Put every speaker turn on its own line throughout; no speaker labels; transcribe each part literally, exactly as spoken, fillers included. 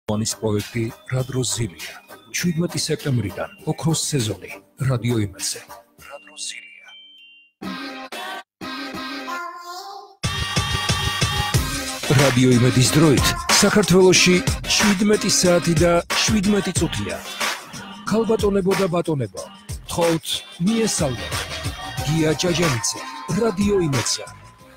Onis პროექტი რა დროს ზილია. შვიდმეტი სექტემბრიდან ოქროს სეზონი რადიო იმედზე. რა დროს ზილია. რადიო იმედის დროით საქართველოში შვიდმეტი საათი და შვიდმეტი წუთია. ქალბატონებო და ბატონებო, თხოვთ მიესალმეთ. გია ჯაჯანიძე, რადიო იმედზე.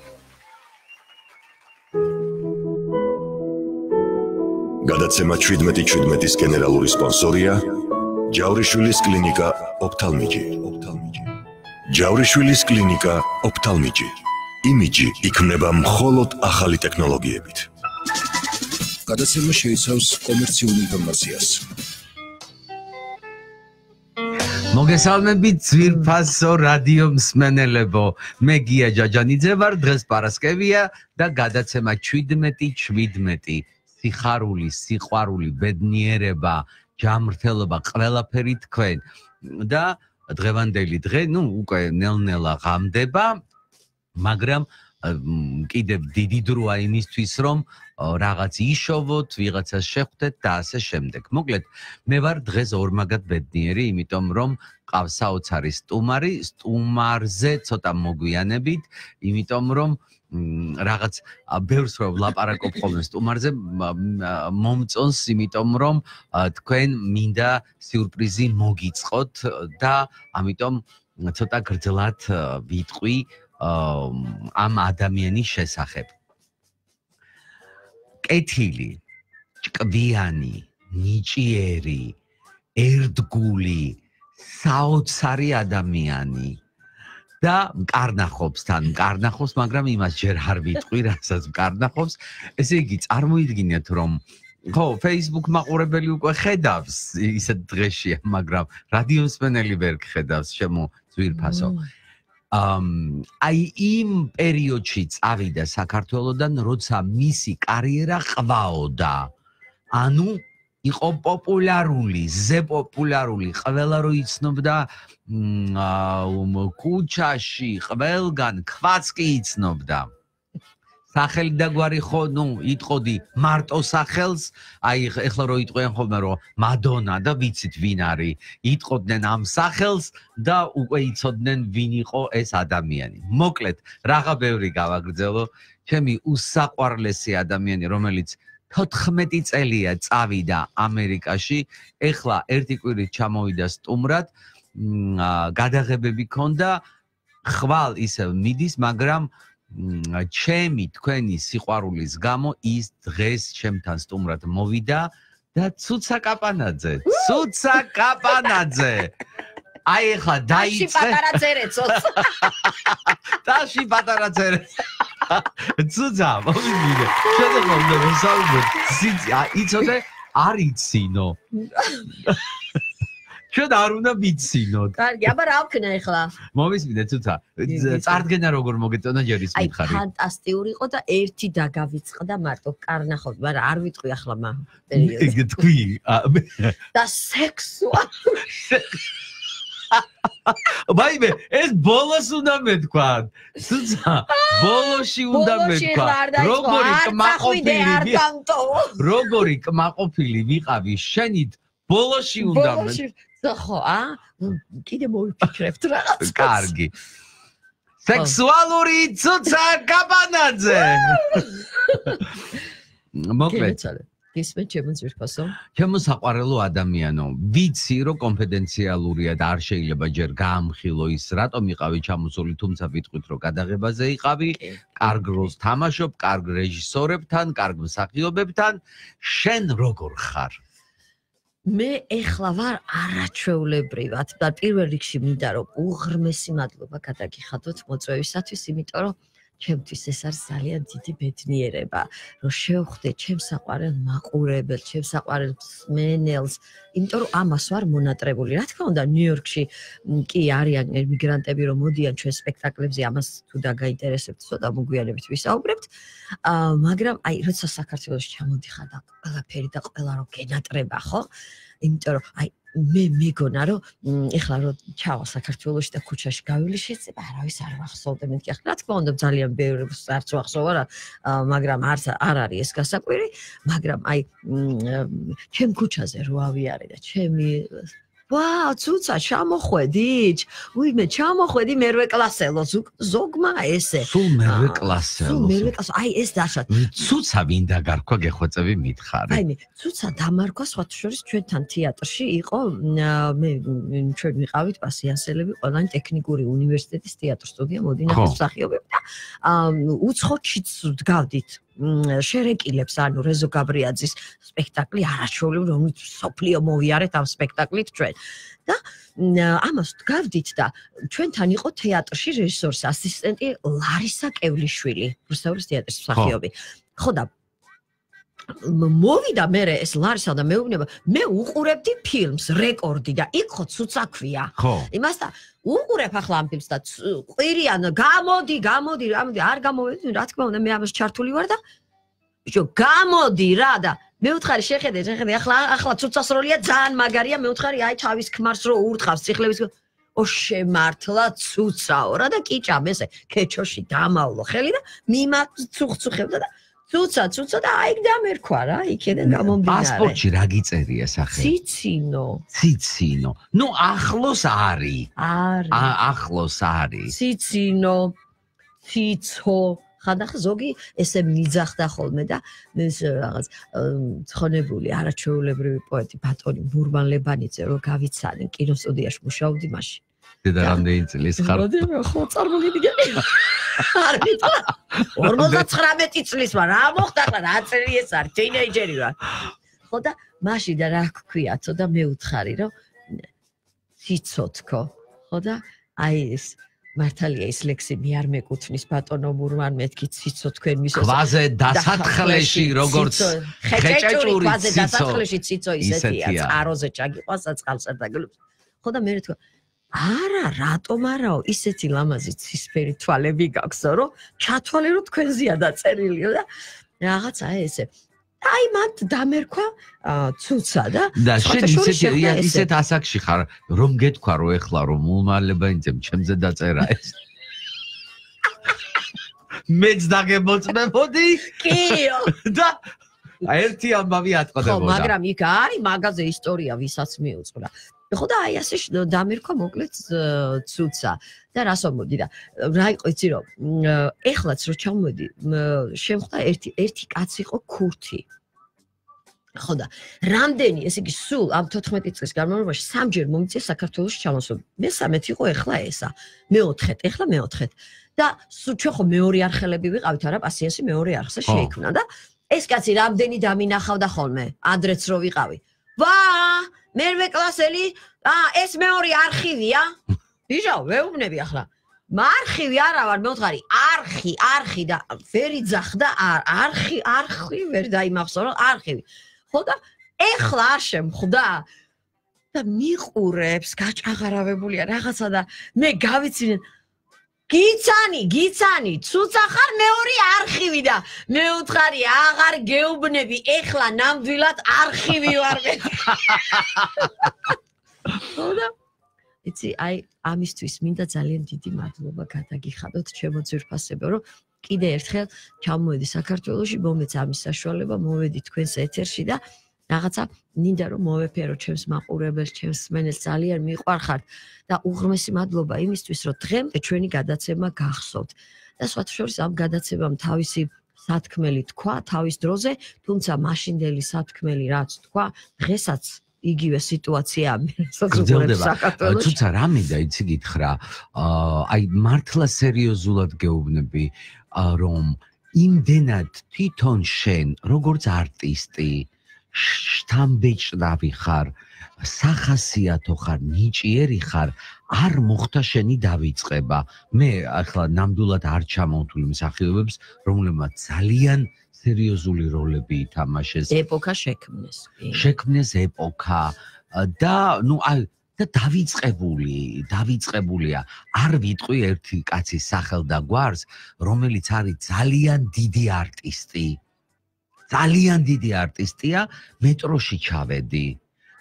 გადაცემა შვიდმეტი შვიდმეტის გენერალური სპონსორია ჯავრიშვილის კლინიკა ოფთალმიჯი. ჯავრიშვილის კლინიკა ოფთალმიჯი. იმიჯი იქმნება მხოლოდ ახალი ტექნოლოგიებით.
გადაცემა შეიცავს კომერციულ ინფორმაციას.
მოგესალმებით ძვირფასო რადიო მსმენელებო, მე გია ჯაჯანიძე ვარ, დღეს პარასკევია და გადაცემა შვიდმეტი შვიდმეტი. სიხარული, სიყვარული, ბედნიერება, ჯანმრთელობა, ყველაფერი თქვენ. და დღევანდელი დღე, ну, უკვე ნელ-ნელა ღამდება, მაგრამ კიდევ დიდი დროა იმისთვის, რომ რაღაც იშოვოთ, ვიღაცას შეხვდეთ და ასე შემდეგ. მოკლედ, მე ვარ დღეს ორმაგად ბედნიერი, იმიტომ რომ ყავს საოცარი სტუმარი, სტუმარზე ცოტა მოგვიანებით, იმიტომ რომ რაღაც ბევრს რო ვლაპარაკობ ხოლმე სტუმარზე მომწონს, იმიტომ რომ თქვენ მინდა სიურპრიზი მოგიწყოთ და ამიტომ ცოტა გრძლად ვიტყვი ამ ადამიანის შესახებ. კეთილი, ჭკვიანი, ნიჭიერი, ერთგული, საოცარი ადამიანი. და მკარნახობს თან, მკარნახობს, მაგრამ იმას ჯერ არ ვიტყვი, რასაც მკარნახობს. ესე იგი, წარმოიდგინეთ, რომ ხო, Facebook მაყურებელი უკვე ხედავს, ისეთ დღეშია, მაგრამ რადიო მსმენელი ვერ ხედავს, შემო ძვირფასო. აი იმ პერიოდში წავიდა საქართველოდან, როცა მისი კარიერა ყვაოდა. ანუ იყო პოპულარული, ზე პოპულარული, ყველა რო იცნობდა კუჩაში, ყველგან, ქვაც კი იცნობდა. სახელი და გვარი ხო, ნუ, იტყოდი მარტო სახელს, აი ეხლა რო იტყვიან ხოლმე რომ მადონა და ვიცით ვინ არის, იტყოდნენ ამ სახელს და უკვე იცოდნენ ვინ იყო ეს ადამიანი. მოკლედ, რაღა ბევრი გავაგრძელო, ჩემი უსაყვარლესი ადამიანი, რომელიც თოთხმეტი წელია წავიდა ამერიკაში, ეხლა ერთი კვირით ჩამოვიდა სტუმრად, გადაღებები ქონდა, ხვალ ისევ მიდის, მაგრამ ჩემი თქვენი სიყვარულის გამო ის დღეს ჩემთან სტუმრად მოვიდა და ცუცა კაპანაძე, ცუცა კაპანაძე. აი ეხლა დაიწყე.
ტაში პატარა წერეცოც.
ტაში პატარა წერეც. ცუცა, მოვიგე. შეიძლება უნდა ვისაუბროთ. იცოდე, არ იცინო. ჩვენ არ უნდა ვიცინოთ.
კარგი, აბა რა ვქნა ეხლა?
მოვისმინე ცუცა. წარდგენა როგორ მოგეწონა ჯერ ის მითხარი.
აი, ფანტასტიკური იყო და ერთი დაგავიწყდა მარტო კარნახობ, მაგრამ არ ვიტყვი ახლა მაგ პერიოდში.
ეგ თქვი.
და სექსუალური.
ვაიმე, ეს ბოლოს უნდა მეთქვა. ცუცა, ბოლოში უნდა მეთქვა. როგორი კმაყოფილი როგორი კმაყოფილი ვიყავი შენით, ბოლოში უნდა მეთქვა.
ხო, ა? კიდე მოვიფიქრებთ რაღაც.
კარგი. სექსუალური ცუცა კაპანაძე. მოკლედ.
ისმე ჩემო ძვირფასო.
ჩემო საყვარელო ადამიანო, ვიცი რომ კონფიდენციალურია და არ შეიძლება ჯერ გაამხილო ის, რატომ იყავი ჩამოსული, თუმცა ვიტყვით რომ გადაღებაზე იყავი, კარგ როლს თამაშობ, კარგ რეჟისორებთან, კარგ მსახიობებთან, შენ როგორ ხარ?
მე ეხლა ვარ არაჩვეულებრივად და პირველ რიგში მინდა რომ უღრმესი მადლობა გადაგიხადოთ მოწვევისათვის, იმიტომ რომ ჩემთვის ეს არის ძალიან დიდი ბედნიერება, რომ შევხვდე ჩემს საყვარელ მაყურებელს, ჩემს საყვარელ მსმენელს, იმიტომ რომ ამას ვარ მონატრებული. რა თქმა უნდა, ნიუ-იორკში კი არიან ემიგრანტები, რომ მოდიან ჩვენ სპექტაკლებზე, ამას თუ დაგაინტერესებთ, ცოტა მოგვიანებით ვისაუბრებთ. მაგრამ აი, როცა საქართველოში ჩამოდიხარ და ყველაფერი და ყველა რო გენატრება, ხო? იმიტომ რომ აი მე მეგონა რომ ეხლა რომ ჩავა საქართველოში და ქუჩაში გავილი შეიძლება არავის არ ვახსოვდა მე კი ახლა რა თქმა უნდა ძალიან ბევრი არც ვახსოვ არა მაგრამ არც არ არის ეს გასაკვირი მაგრამ აი ჩემ ქუჩაზე რო ავიარე და ჩემი ვაუ, ცუცა, ჩამოხვედით? უიმე, ჩამოხვედი მერვე კლასელო, ზოგმა ესე.
სულ მერვე კლასელო.
სულ მერვე კლასელო. აი ეს დაშად.
ცუცა ვინ დაგარქვა გეხვეწები მითხარი.
აი მე, ცუცა დამარქვა სხვათა შორის ჩვენთან თეატრში იყო მე ჩვენ ვიყავით პასიანსელები, ყველანი ტექნიკური უნივერსიტეტის თეატრ სტუდია მოდინახეს მსახიობები და უცხოჩიც დგავდით. შერეკილებს ანუ რეზო გაბრიაძის სპექტაკლი არაჩვეულებრივი რომელიც სოფლიო მოვიარეთ ამ სპექტაკლით ჩვენ და ამას გავდით და ჩვენთან იყო თეატრში რეჟისორის ასისტენტი ლარისა კევლიშვილი რუსთავის თეატრის მსახიობი ხო და მოვიდა მე ეს ლარისა და მეუბნება მე უყურებდი ფილმს რეკორდი და იქ ხო ცუცაქვია იმას და უყურებ ახლა ამ ფილმს და ყვირიან გამოდი გამოდი გამოდი არ გამოვედი რა თქმა უნდა მე ამას ჩართული ვარ და ბიჭო გამოდი რა და მე ვთხარი შეხედე შეხედე ახლა ახლა ცუცას როლია ძალიან მაგარია მე ვთხარი აი თავის ქმარს რო ურთხავს ციხლების ო შემართლა ცუცაო რა და კიჭამ ესე ქეჩოში დამავლო ხელი და მიმაწუხწუხებდა და ცუცა ცუცა და აი დამერქვა რა იქიდან გამომდინარე
პასპორტში რა გიწერია სახე
ციცინო
ციცინო ნუ ახლოს არის
არის
ახლოს არის
ციცინო ციცო ხანდახ ზოგი ესე მიძახდა ხოლმე და ეს რაღაც ცხონებული არაჩვეულებრივი პოეტი ბატონი მურმან ლებანიძე რო გავიცანი კინოსტუდიაში მუშაობდი მაშინ
და რამდენი წლის ხარ
მოდი ხო წარმოგიდგენი არ ვიცი ორმოცდათხრამეტი წლის ვარ რა მოხდა რა წელი ეს არის თინეიჯერი ვარ ხო და მაშინ და რა გქვიათო და მე ვთხარი რომ ციცოთქო ხო და აი ეს მართალია ეს ლექსი მე არ მეკუთვნის ბატონო მურმან მეთქი ციცო თქვენ მისოს
ქვაზე დასათხლეში როგორც
ხეჭეჭური ქვაზე დასათხლეში ციცო ისეთია წყაროზე ჭაგიყვანსა წყალსა დაგლობს ხო და მე რა თქვა არა რატომ არაო ისეთი ლამაზი ცისფერი თვალები გაქვსო რომ ჩათვალე რომ თქვენზეა დაწერილიო და რაღაცა ესე აი მათ დამერქვა ცუცა და
და შენ ისეთი ისეთ ასაკში ხარ რომ გეთქვა რომ ეხლა რომ მულმალებანიძემ ჩემზე დაწერა ეს მეც დაგემოწმებოდი კიო და ერთი ამბავი ატყდებოდა
ხო მაგრამ იქ არის მაგაზე ისტორია ვისაც მიუძღვრა ხო და აი ასე დამერქვა მოკლედ ცუცა და რას ვამბობდი და რა იყო იცი რომ ეხლაც რო ჩამოვედი შემხვდა ერთი ერთი კაცი იყო ქურთი ხო და რამდენი ესე იგი სულ ამ თოთხმეტი წლის განმავლობაში სამჯერ მომიწია საქართველოში ჩამოსვლა მესამეთ იყო ეხლა ესა მეოთხეთ ეხლა მეოთხეთ და ჩვენ ხო მეორე არხელები ვიყავით არა პასიენსი მეორე არხზე შეიქმნა და ეს კაცი რამდენი დამინახავდა ხოლმე ადრეც რო ვიყავი ვა მერვე კლასელი აა ეს მეორე არქივია ბიჭო ვეუბნები ახლა მარხივი არა ვარ მე ვთხარი არხი არხი და ვერი ძახდა არხი არხი ვერ დაიმახსოვრა არხივი ხო და ეხლა არ შემხვდა და მიყურებს გაჭაღარავებულია რაღაცა და მე გავიცინე გიცანი გიცანი ცუცა ხარ მეორე არხივი და მე ვთხარი აღარ გეუბნები ეხლა ნამდვილად არხივი ვარ მე ხო და იცი აი ამისთვის მინდა ძალიან დიდი მადლობა გადაგიხადოთ ჩემო ძვირფასებო რომ კიდე ერთხელ ჩამოვედი საქართველოში მომეც ამის საშუალება მოვედი თქვენს ეთერში და რაღაცა მინდა რომ მოვეფერო ჩემს მაყურებელს ჩემს მსმენელს ძალიან მიყვარხართ და უღრმესი მადლობა იმისთვის რომ დღემდე ჩვენი გადაცემა გახსოვთ და სხვათა შორის ამ გადაცემამ თავისი სათქმელი თქვა თავის დროზე თუმცა მაშინდელი სათქმელი რაც თქვა დღესაც იგივე სიტუაცია
გრძელდება თუმცა რა მინდა იცი გითხრა აი მართლა სერიოზულად გეუბნები რომ იმდენად თვითონ შენ როგორც არტისტი შთამბეჭდავი ხარ სახასიათო ხარ ნიჭიერი ხარ არ მოხდა შენი დავიწყება მე ახლა ნამდვილად არ ჩამოვთვლი მსახიობებს რომლებმაც ძალიან სერიოზული როლები ითამაშეს
ეპოქა შექმნეს
შექმნეს ეპოქა და ნუ აი და დავიწყებული დავიწყებულია არ ვიტყვი ერთი კაცის სახელ და გვარს რომელიც არის ძალიან დიდი არტისტი ძალიან დიდი არტისტია მეტროში ჩავედი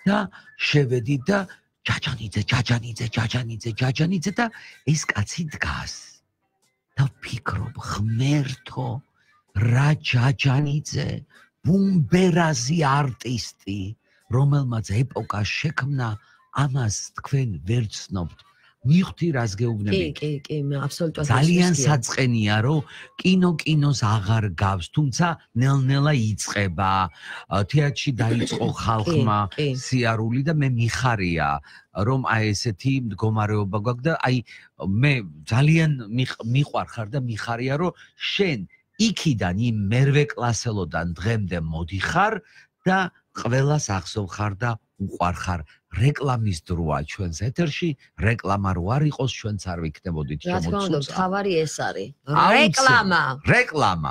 და შევედით და ჯაჯანიძე, ჯაჯანიძე, ჯაჯანიძე, ჯაჯანიძე და ეს კაცი დგას. და ვფიქრობ, ღმერთო, რა ჯაჯანიძე, ბუმბერაზი არტისტი, რომელმაც ეპოკა შექმნა, ამას თქვენ ვერ ცნობთ. მივხვდი რას გეუბნები.
კი, კი, კი, მე აბსოლუტურად
ძალიან საწყენია, რომ კინო კინოს აღარ გავს, თუმცა ნელ-ნელა იწყება. თეატრში დაიწყო ხალხმა სიარული და მე მიხარია, რომ აი ესეთი მდგომარეობა გვაქვს და აი მე ძალიან მიყვარხარ და მიხარია, რომ შენ იქიდან იმ მერვე კლასელოდან დღემდე მოდიხარ და ყველას ახსოვხარ და უყვარხარ. რეკლამის დროა ჩვენს ეთერში, რეკლამა რო არ იყოს, ჩვენც არ ვიქნებოდით
შემოწუწა. რა თქმა უნდა, თავარი ეს არის.
რეკლამა. რეკლამა.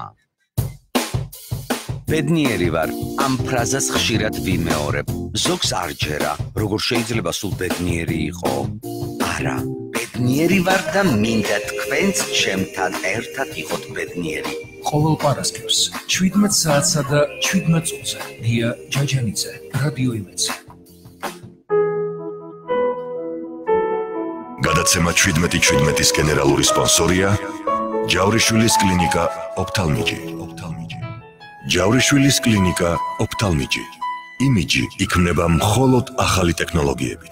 ბედნიერი ვარ, ამ ფრაზას ხშირად ვიმეორებ. ზოგს არ ჯერა, როგორ შეიძლება სულ ბედნიერი იყო. არა, ბედნიერი ვარ და მინდა თქვენც ჩემთან ერთად იყოთ ბედნიერი.
ყოველ პარასკევს შვიდმეტ საათსა და შვიდმეტ წუთზე გია ჯაჯანიძე, რადიო იმედზე.
გადაცემა შვიდმეტი შვიდმეტის გენერალური სპონსორია ჯავრიშვილის კლინიკა ოფთალმიჯი. ჯავრიშვილის კლინიკა ოფთალმიჯი. იმიჯი იქმნება მხოლოდ ახალი ტექნოლოგიებით.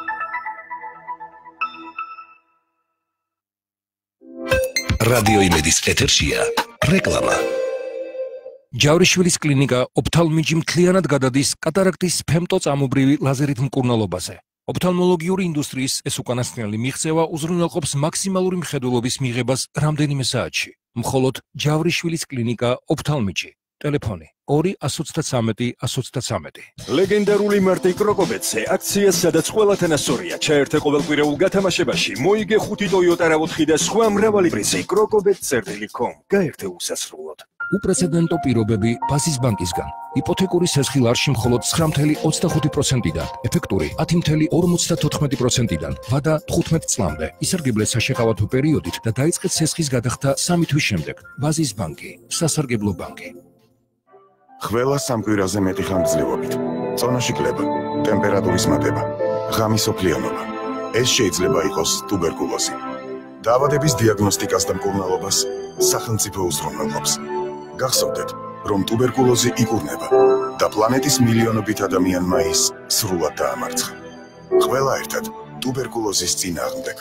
რადიო იმედის ეთერშია რეკლამა.
ჯავრიშვილის კლინიკა ოფთალმიჯი მთლიანად გადადის კატარაქტის ფემტოწამობრივი ლაზერით მკურნალობაზე. ოფთალმოლოგიური ინდუსტრიის ეს უკანასკნელი მიღწევა უზრუნველყოფს მაქსიმალური მხედველობის მიღებას რამდენიმე საათში. მხოლოდ ჯავრიშვილის კლინიკა ოფთალმიჯი. ტელეფონი ორი ათს ოცდათრამეტი ათს ოცდათრამეტი.
ლეგენდარული მარტი კროკობეტზე აქცია, სადაც ყველა თანასწორია. ჩაერთე ყოველკვირეულ გათამაშებაში, მოიგე ხუთი Toyota რა ოთხი და სხვა მრავალი პრიზი. კროკობეტ წერტილი კომ. გაერთე უსასრულოდ.
უპრეცედენტო პირობები ბაზის ბანკისგან. იპოთეკური სესხილარში მხოლოდ ცხრა წუთი ოცდახუთი პროცენტიდან, ეფექტური ათი წუთი ორმოცდათოთხმეტი პროცენტიდან, ვადა თხუთმეტ წლამდე. ისარგებლეთ საშეყავათო პერიოდით და დაიწყეთ სესხის გადახდა სამი თვის შემდეგ. ბაზის ბანკი, სასარგებლო ბანკი.
ყველა სამკვირაზე მეტი ხანგრძლივობით, წონაში კლება, ტემპერატურის მატება, ღამის ოფლიანობა. ეს შეიძლება იყოს ტუბერკულოზი. დაავადების დიაგნოსტიკას და მკურნალობას სახელმწიფო უზრუნველყოფს. გახსოვდეთ, რომ ტუბერკულოზი იკურნება და პლანეტის მილიონობით ადამიანმა ის სრულად დაამარცხა. ყველა ერთად ტუბერკულოზის წინააღმდეგ.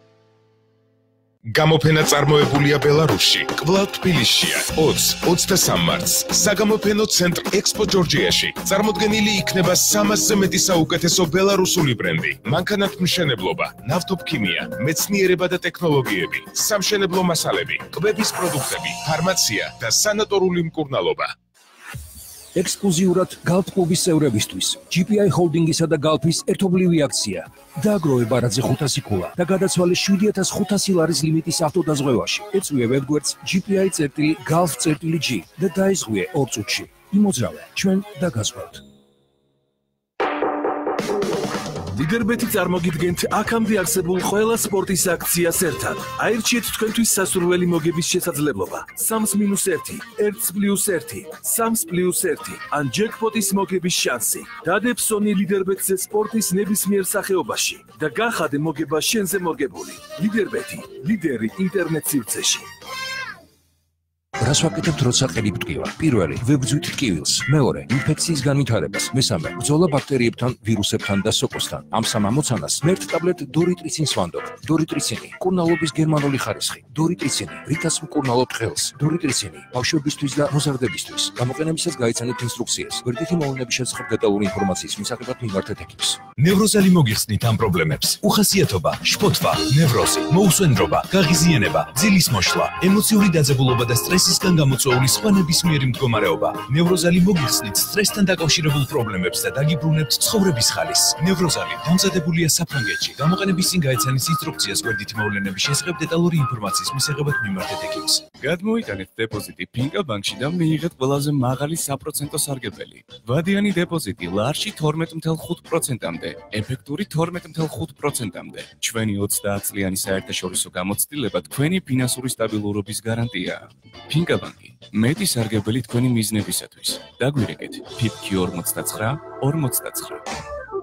გამოფენა წარმოებულია ბელარუსში, კვლავ თბილისშია, ოცს ოცდასამ მარტს, საგამოფენო ცენტრ ექსპო ჯორჯიაში. წარმოდგენილი იქნება სამასზე მეტი საუკეთესო ბელარუსული ბრენდი, მანქანათმშენებლობა, ნავთობქიმია, მეცნიერება და ტექნოლოგიები, სამშენებლო მასალები, კვების პროდუქტები, ფარმაცია და სანატორული მკურნალობა.
ექსკლუზიურად გალფ კლუბის წევრებისთვის ჯი პი აი ჰოლდინგისა და გალფის ერთობლივი აქცია. დააგროვე ბარათზე ხუთასი ქულა და გადაცვალე შვიდი ათას ხუთასი ლარის ლიმიტის ავტოდაზღვევაში. ეწვიე ვებგვერდს ჯი პი აი გალფ ჯი და დაიზღვიე ორ წუთში. იმოძრავე, ჩვენ დაგაზღვევთ.
ლიდერბეთი წარმოგიდგენთ აქამდე არსებულ ყველა სპორტის აქციას ერთად. აირჩიეთ თქვენთვის სასურველი მოგების შესაძლებლობა. სამს მინუს ერთი, ერთს პლუს ერთი, სამს პლუს ერთი, ან ჯეკპოტის მოგების შანსი. დადეფსონი ლიდერბეთზე სპორტის ნებისმიერ სახეობაში და გახადე მოგება შენზე მორგებული. ლიდერბეთი, ლიდერი ინტერნეტ სივრცეში.
რას ვაკეთებთ, როცა ყელი ბტკივა? პირველი, ვებძვით ტკივილს. მეორე, ინფექციის განვითარებას. მესამე, ბრძოლა ბაქტერიებთან, ვირუსებთან და სოკოსთან. ამ სამ ამოცანას მერტ ტაბლეტ დორიტრიცინს ვანდობ. დორიტრიცინი, მკურნალობის გერმანული ხარისხი. დორიტრიცინი, რითაც მკურნალობთ ხელს. დორიტრიცინი, ბავშვებისთვის და მოზარდებისთვის. გამოყენებისას გაიცანით ინსტრუქციას. გვერდითი მოვლენების შესახებ დეტალური ინფორმაციის მისაღებად მიმართეთ ექიპს.
ნევროზალი მოგიხსნით ამ პრობლემებს. უხასიათობა, შფოთვა, ნევროზი, მოუსვენრობა, გაღიზიანება, ძილის მოშლა, ემოციური დაძაბულობა და სტრესი სისგან გამოწვეული სხვა ნებისმიერი მდგომარეობა. ნევროზალი მოგიხსნით სტრესთან დაკავშირებულ პრობლემებს და დაგიბრუნებთ ცხოვრების ხალისს. ნევროზალი დამზადებულია საფრანგეთში. გამოყენების წინ გაეცანით ინსტრუქციას გვერდითი მოვლენების შესახებ დეტალური ინფორმაციის მისაღებად მიმართეთ ექიპს.
გადმოიტანეთ დეპოზიტი ფინკა ბანკში და მიიღეთ ყველაზე მაღალი საპროცენტო სარგებელი. ვადიანი დეპოზიტი ლარში თორმეტ წუთი ხუთ პროცენტამდე, ეფექტური თორმეტ წუთი ხუთ პროცენტამდე. ჩვენი ოცდაათ წლიანი საერთაშორისო გამოცდილება თქვენი ფინანსური სტაბილურობის გარანტიაა. ფინკა ბანკი, მეტი სარგებელი თქვენი მიზნებისათვის. დაგვირეკეთ ფიფკი ორმოცდაცხრა ორმოცდაცხრა.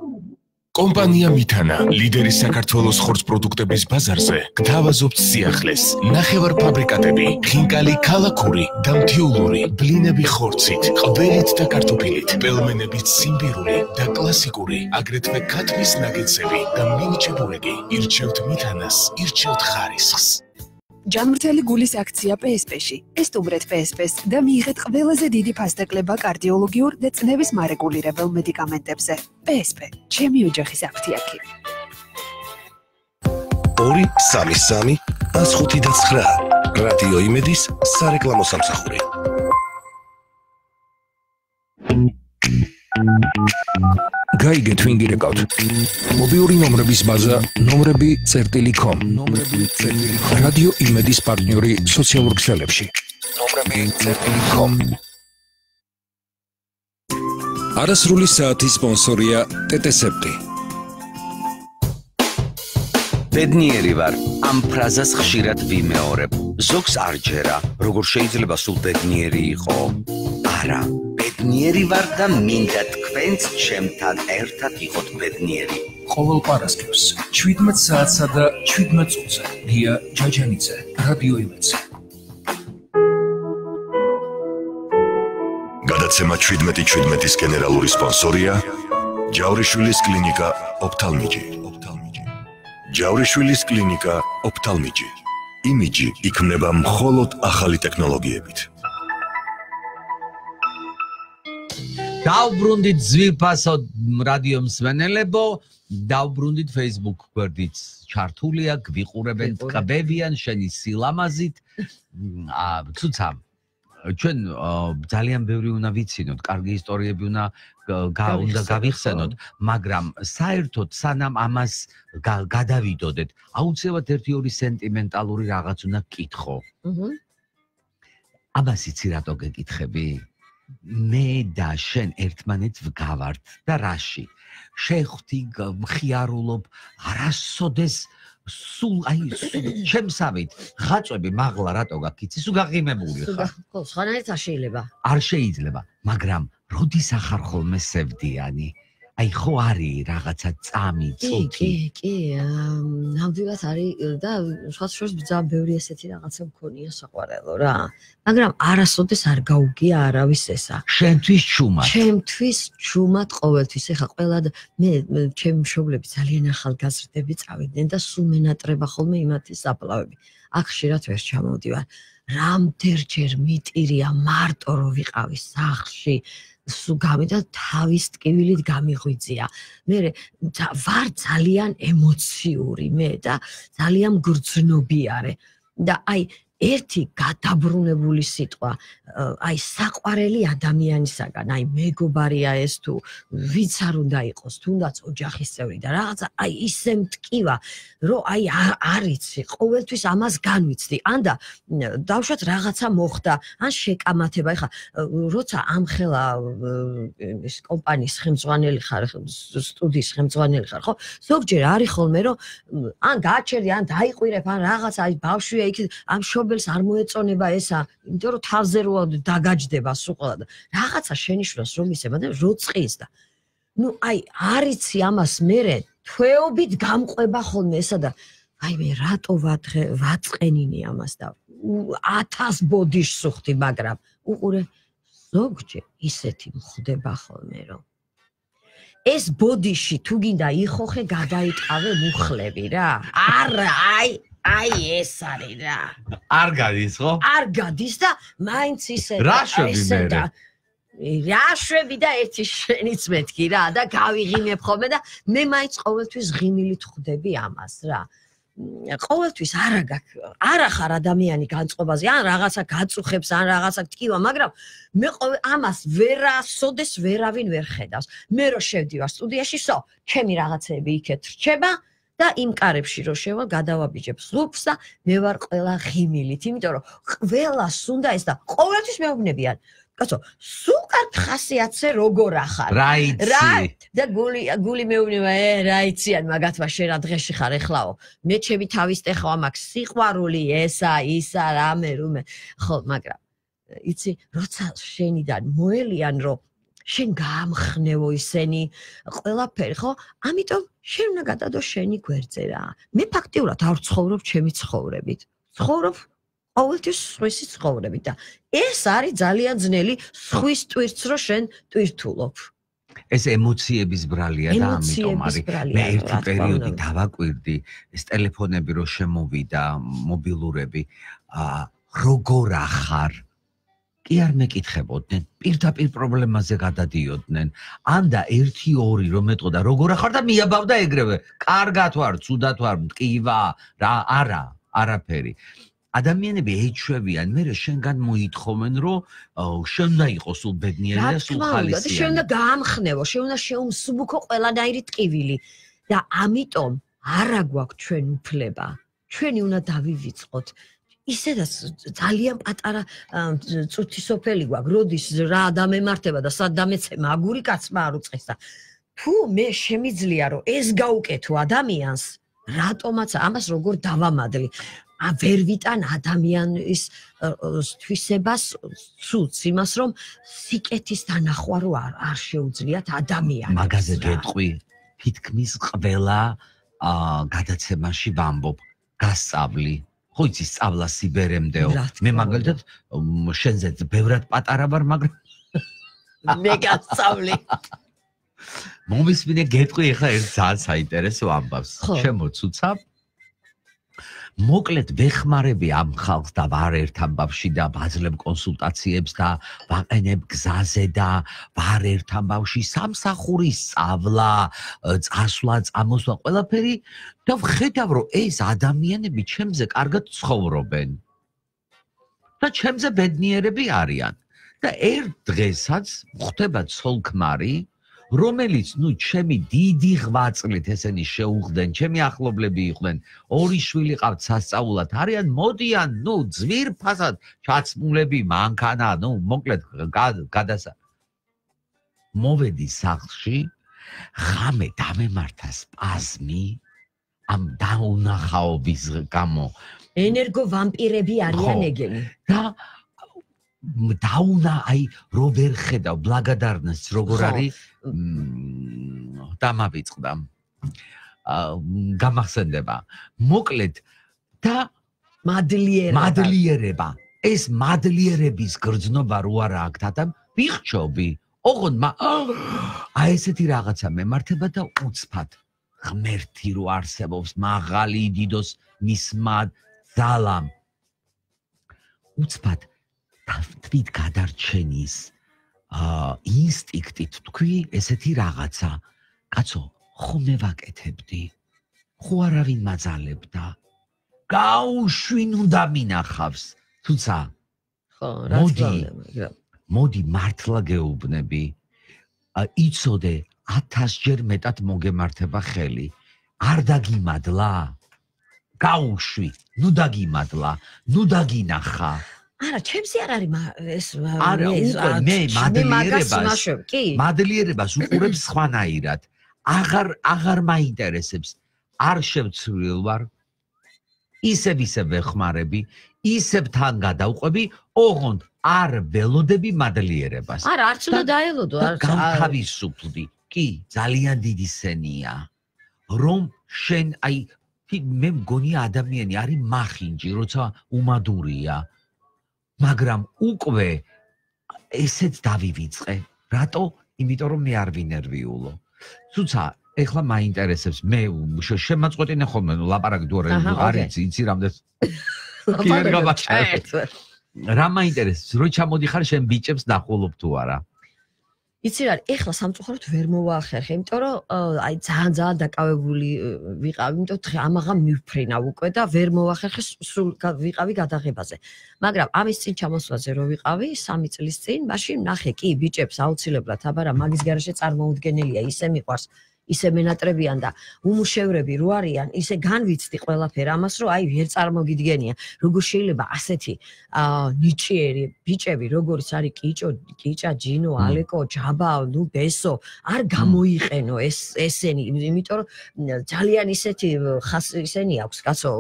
კომპანია მითანა, ლიდერი საქართველოს ხორცს პროდუქტების ბაზარზე, გთავაზობთ სიახლეს. ნახევარ ფაბრიკატები, ხინკალი ქალაქური და მთიულური, ბლინები ხორცით, ყველით და კარტოფილით, პელმენებით სიმბირული და კლასიკური, აგრეთვე ქათმის ნაგეტსები და მინიჩებურები. ირჩევთ მითანას, ირჩევთ ხარისხს.
ჯანმრთელი გულის აქცია პე ეს პე-ში. ესტუმრეთ პე ეს პე-ს და მიიღეთ ყველაზე დიდი ფასდაკლება კარდიოლოგიურ და წნევის მარეგულირებელ მედიკამენტებზე. პე ეს პე, ჩემი ოჯახის აფთიაქი.
ორი სამი სამი ას ხუთი და ცხრა. რადიო იმედის სარეკლამო სამსახური.
გაიგეთ ვინ გირეკავთ. მობილური ნომრების ბაზა ნომრები წერტილი კომ. ნომრები წერტილი კომ. რადიო იმედის პარტნიორი სოციალურ ქსელებში. ნომრები წერტილი კომ. არასრული საათის სპონსორია ტეტესეპტი.
ბედნიერი ვარ, ამ ფრაზას ხშირად ვიმეორებ. ზოგს არ ჯერა, როგორ შეიძლება სულ ბედნიერი იყო. არა, ბედნიერი ვარ და მინდა თქვენც ჩემთან ერთად იყოთ ბედნიერი.
ყოველ პარასკევს შვიდმეტ საათსა და შვიდმეტ წუთზე გია ჯაჯანიძე, რადიო იმედზე.
გადაცემა შვიდმეტი შვიდმეტის გენერალური სპონსორია ჯავრიშვილის კლინიკა ოფთალმიჯი. ჯავრიშვილის კლინიკა ოფთალმიჯი. იმიჯი იქმნება მხოლოდ ახალი ტექნოლოგიებით.
დავბრუნდით ძვირფასო რადიო მსმენელებო, დავბრუნდით Facebook გვერდით ჩართულია, გვიყურებენ, ტყბებიან შენი სილამაზით. თუცა ჩვენ ძალიან ბევრი უნდა ვიცინოთ, კარგი ისტორიები უნდა უნდა გავიხსენოთ, მაგრამ საერთოდ სანამ ამას გადავიდოდეთ, აუცილებლად ერთი ორი სენტიმენტალური რაღაც უნდა გკითხო. ამას იცი რატო გეკითხები? მე და შენ ერთმანეთს ვგავართ და რაში? შეხვდი, მხიარულობ, არასოდეს სულ აი ჩემსავით ხაწვები მაღლა რატო გაქიცი? სულ გაღიმებული ხარ.
ხო, სხვანაირად არ შეიძლება.
არ შეიძლება, მაგრამ როდის ახარ ხოლმე სევდიანი? აი ხო არის რაღაცა წამი, წუთი.
კი, კი, ნამდვილად არის და სხვა შორის ძალიან ბევრი ესეთი რაღაცა მქონია საყვარელო რა. მაგრამ არასოდეს არ გაუგია არავის ესა.
შენთვის ჩუმად.
ჩემთვის ჩუმად ყოველთვის. ეხა ყველა მე ჩემი მშობლები ძალიან ახალგაზრდები წავიდნენ და სულ მენატრება ხოლმე იმათი საფლავები. აქ ხშირად ვერ ჩამოვდივარ. რამდენჯერ მიტირია მარტო რო ვიყავი სახლში. სულ გამიდა თავის ტკივილით გამიღვიძია. მე ვარ ძალიან ემოციური მე და ძალიან გრძნობიარე და აი ერთი გადაბრუნებული სიტყვა, აი საყვარელი ადამიანისაგან, აი მეგობარია ეს თუ ვიც არ უნდა იყოს, თუნდაც ოჯახის წევრი და რაღაცა აი ისე მტკივა, რომ აი არ იცი, ყოველთვის ამას განვიცდი. ან და დავუშვათ რაღაცა მოხდა, ან შეკამათება. ეხლა როცა ამხელა ეს კომპანიის ხელმძღვანელი ხარ, სტუდიის ხელმძღვანელი ხარ, ხო? ზოგჯერ არის ხოლმე რომ ან გააჩერდი, ან დაიყვირებ, ან რაღაცა აი ბავშვია იქ ამ შობელს არ მოეწონება ესა, იმიტომ რომ თავზე რო დაგაჯდება სულ ყველა და რაღაცა შენიშვნას რომ ისება და როწყის და ნუ აი არიცი ამას მერე თვეობით გამყვება ხოლმე ესა და აი მე რატო ვაწყენინი ამას და ათას ბოდიშს ვხდი, მაგრამ უყურე ზოგჯერ ისეთი მხდება ხოლმე რომ ეს ბოდიში თუ გინდა იხოხე გადაიტყავე მუხლები რა. არა, აი აი ეს არის რა.
არ გადის ხო?
არ გადის და მაინც ისე
რა შვები მერე?
რა შვები და ერთი შენიც მეთქი რა და გავიღიმებ ხოლმე და მე მაინც ყოველთვის ღიმილით ხვდები ამას რა. ყოველთვის არა გაქვს, არა ხარ ადამიანი განწყობაზე, ან რაღაცა გაწუხებს, ან რაღაცა ტკივა, მაგრამ მე ამას ვერასოდეს ვერავინ ვერ ხედავს. მე რო შევდივარ სტუდიაში, სო, ჩემი რაღაცები იქეთ რჩება და იმ კარებში რო შევა გადავაბიჯებ სლუპს და მე ვარ ყველა ღიმილით, იმიტომ რომ ყველას უნდა ეს და ყოველთვის მეუბნებიან. კაცო, სულ კარგ ხასიათზე როგორ ახარ?
რა იცი?
და გული გული მეუბნება, ე, რა იციან მაგათმა შენ რა დღეში ხარ ეხლაო. მე ჩემი თავის ტეხვა მაქვს სიყვარული, ესა, ისა, რამე, რუმე. ხო, მაგრამ იცი, როცა შენიდან მოელიან, რომ შენ გამხნევო ისენი ყველაფერი, ხო? ამიტომ შენ უნდა გადადო შენი გვერდზე რა. მე ფაქტიურად არ ვცხოვრობ ჩემი ცხოვრებით. ცხოვრობ ყოველთვის სხვისი ცხოვრებით და ეს არის ძალიან ძნელი სხვის ტვირთს რო შენ ტვირთულობ.
ეს ემოციების ბრალია და ამიტომ არის მე ერთი პერიოდი დავაკვირდი ეს ტელეფონები რო შემოვიდა მობილურები აა როგორ ახარ კი არ მეკითხებოდნენ პირდაპირ პრობლემაზე გადადიოდნენ ან და ერთი ორი რომ მეტყოდა როგორ ახარ და მიაბავდა ეგრევე კარგად ვარ ცუდად ვარ მტკივა რა არა არაფერი ადამიანები ეჩვევიან მე შენგან მოითხოვენ რომ შენ უნდა იყოს სულ ბედნიერი და სულ ხალისიანი
შენ უნდა გაამხნევო შენ უნდა შეუმსუბუქო ყველანაირი ტკივილი და ამიტომ არა გვაქვს ჩვენ უფლება ჩვენი უნდა დავივიწყოთ ისედაც ძალიან პატარა წუთი სოფელი გვაქვს როდის რა დამემართება და სად დამეცემა აგური კაცმა არ უწყეს და თუ მე შემიძლია რომ ეს გაუკეთო ადამიანს რატომაც ამას როგორ დავამადლი ვერ ვიტან ადამიანის თვისებას სულს იმას რომ სიკეთის დანახვა რო არ შეუძლიათ ადამიანებს
მაგაზე გეტყვი თითქმის ყველა გადაცემაში ვამბობ გასწავლი ხო იცი სწავლა სიბერემდეო მე მაგალითად შენზე ბევრად პატარა ვარ მაგრამ
მე გასწავლი
მომისმინე გეტყვი ახლა ერთ ძალიან საინტერესო ამბავს შემოცუცა მოკლედ ვეხმარები ამ ხალხს და ვარ ერთ ამბავში და ვაძლევ კონსულტაციებს და ვაყენებ გზაზე და ვარ ერთ ამბავში სამსახურის სწავლა, წასვლა, წამოსვლა, ყველაფერი და ვხედავ რომ ეს ადამიანები ჩემზე კარგად ცხოვრობენ. და ჩემზე ბედნიერები არიან. და ერთ დღესაც ხდება ცოლ-ქმარი რომელიც ნუ ჩემი დიდი ღვაწლით ესენი შეუხდნენ, ჩემი ახლობლები იყვნენ, ორი შვილი ყავთ სასწაულად არიან, მოდიან, ნუ ძვირფასად ჩაცმულები, მანქანა, ნუ მოკლედ გადასა. მოვედი სახლში, ღამე დამემართა სპაზმი, ამ დაუნახაობის გამო.
ენერგო ვამპირები არიან ეგენი.
და დაუნა აი რო ვერ ხედავ ბლაგადარნეს როგორ არის დამავიწყდა გამახსენდება მოკლედ და
მადლიერება
მადლიერება ეს მადლიერების გრძნობა რო არა აქ და ვიხჩობი ოღონდ აი ესეთი რაღაცა მემართება და უცბად ღმერთი რო არსებობს მაღალი დიდოს მისმა ძალამ უცბად თვით გადარჩენის ინსტინქტით თქვი ესეთი რაღაცა კაცო ხო მე ვაკეთებდი ხო არავინ მაძალებდა გაუშვინ უნდა მინახავს თუცა
ხო რა თქმა
მოდი მართლა გეუბნები იცოდე ათასჯერ მეტად მოგემართება ხელი არ დაგიმადლა გაუშვი ნუ დაგიმადლა ნუ დაგინახა
არა, ჩემს არ არის ეს
არა, მე მადლიერებას მადლიერებას უყურებს სხვანაირად. აღარ აღარ მაინტერესებს. არ შევცვლილ ვარ. ისევ ისევ ვეხმარები, ისევ თან გადავყვები, ოღონდ არ ველოდები მადლიერებას.
არა, არც უნდა დაელოდო,
არც გავთავისუფლდი. კი, ძალიან დიდი სენია. რომ შენ აი მე მგონი ადამიანი არის მახინჯი, როცა უმადურია. მაგრამ უკვე ესეც დავივიწყე. რატო? იმიტომ რომ მე არ ვინერვიულო. თუცა ეხლა მაინტერესებს მე შემაწყვეტინე ხოლმე ლაპარაკი თუ არა არის იცი რამდენ კი ვერ გამაჩერეთ. რა მაინტერესებს რო ჩამოდიხარ შენ ბიჭებს ნახულობ თუ არა?
იცი რა, ეხლა სამწუხაროდ ვერ მოვახერხე, იმიტომ რომ აი ძალიან ძალიან დაკავებული ვიყავი, იმიტომ დღე ამაღამ მივფრინა უკვე და ვერ მოვახერხე სულ ვიყავი გადაღებაზე. მაგრამ ამის წინ ჩამოსვლაზე რო ვიყავი სამი წლის წინ, მაშინ ნახე კი ბიჭებს აუცილებლად, აბარა მაგის გარეშე წარმოუდგენელია, ისე მიყვარს. ისე მენატრებიან და უმუშევრები რო არიან, ისე განვიცდი ყველაფერი ამას, რომ აი ვერ წარმოგიდგენია, როგორ შეიძლება ასეთი ნიჭიერი ბიჭები, როგორიც არის კიჭო, კიჭა, ჯინო, ალეკო, ჯაბა, ნუ ბესო, არ გამოიყენო ეს ესენი, იმიტომ რომ ძალიან ისეთი ისენი აქვს, კაცო,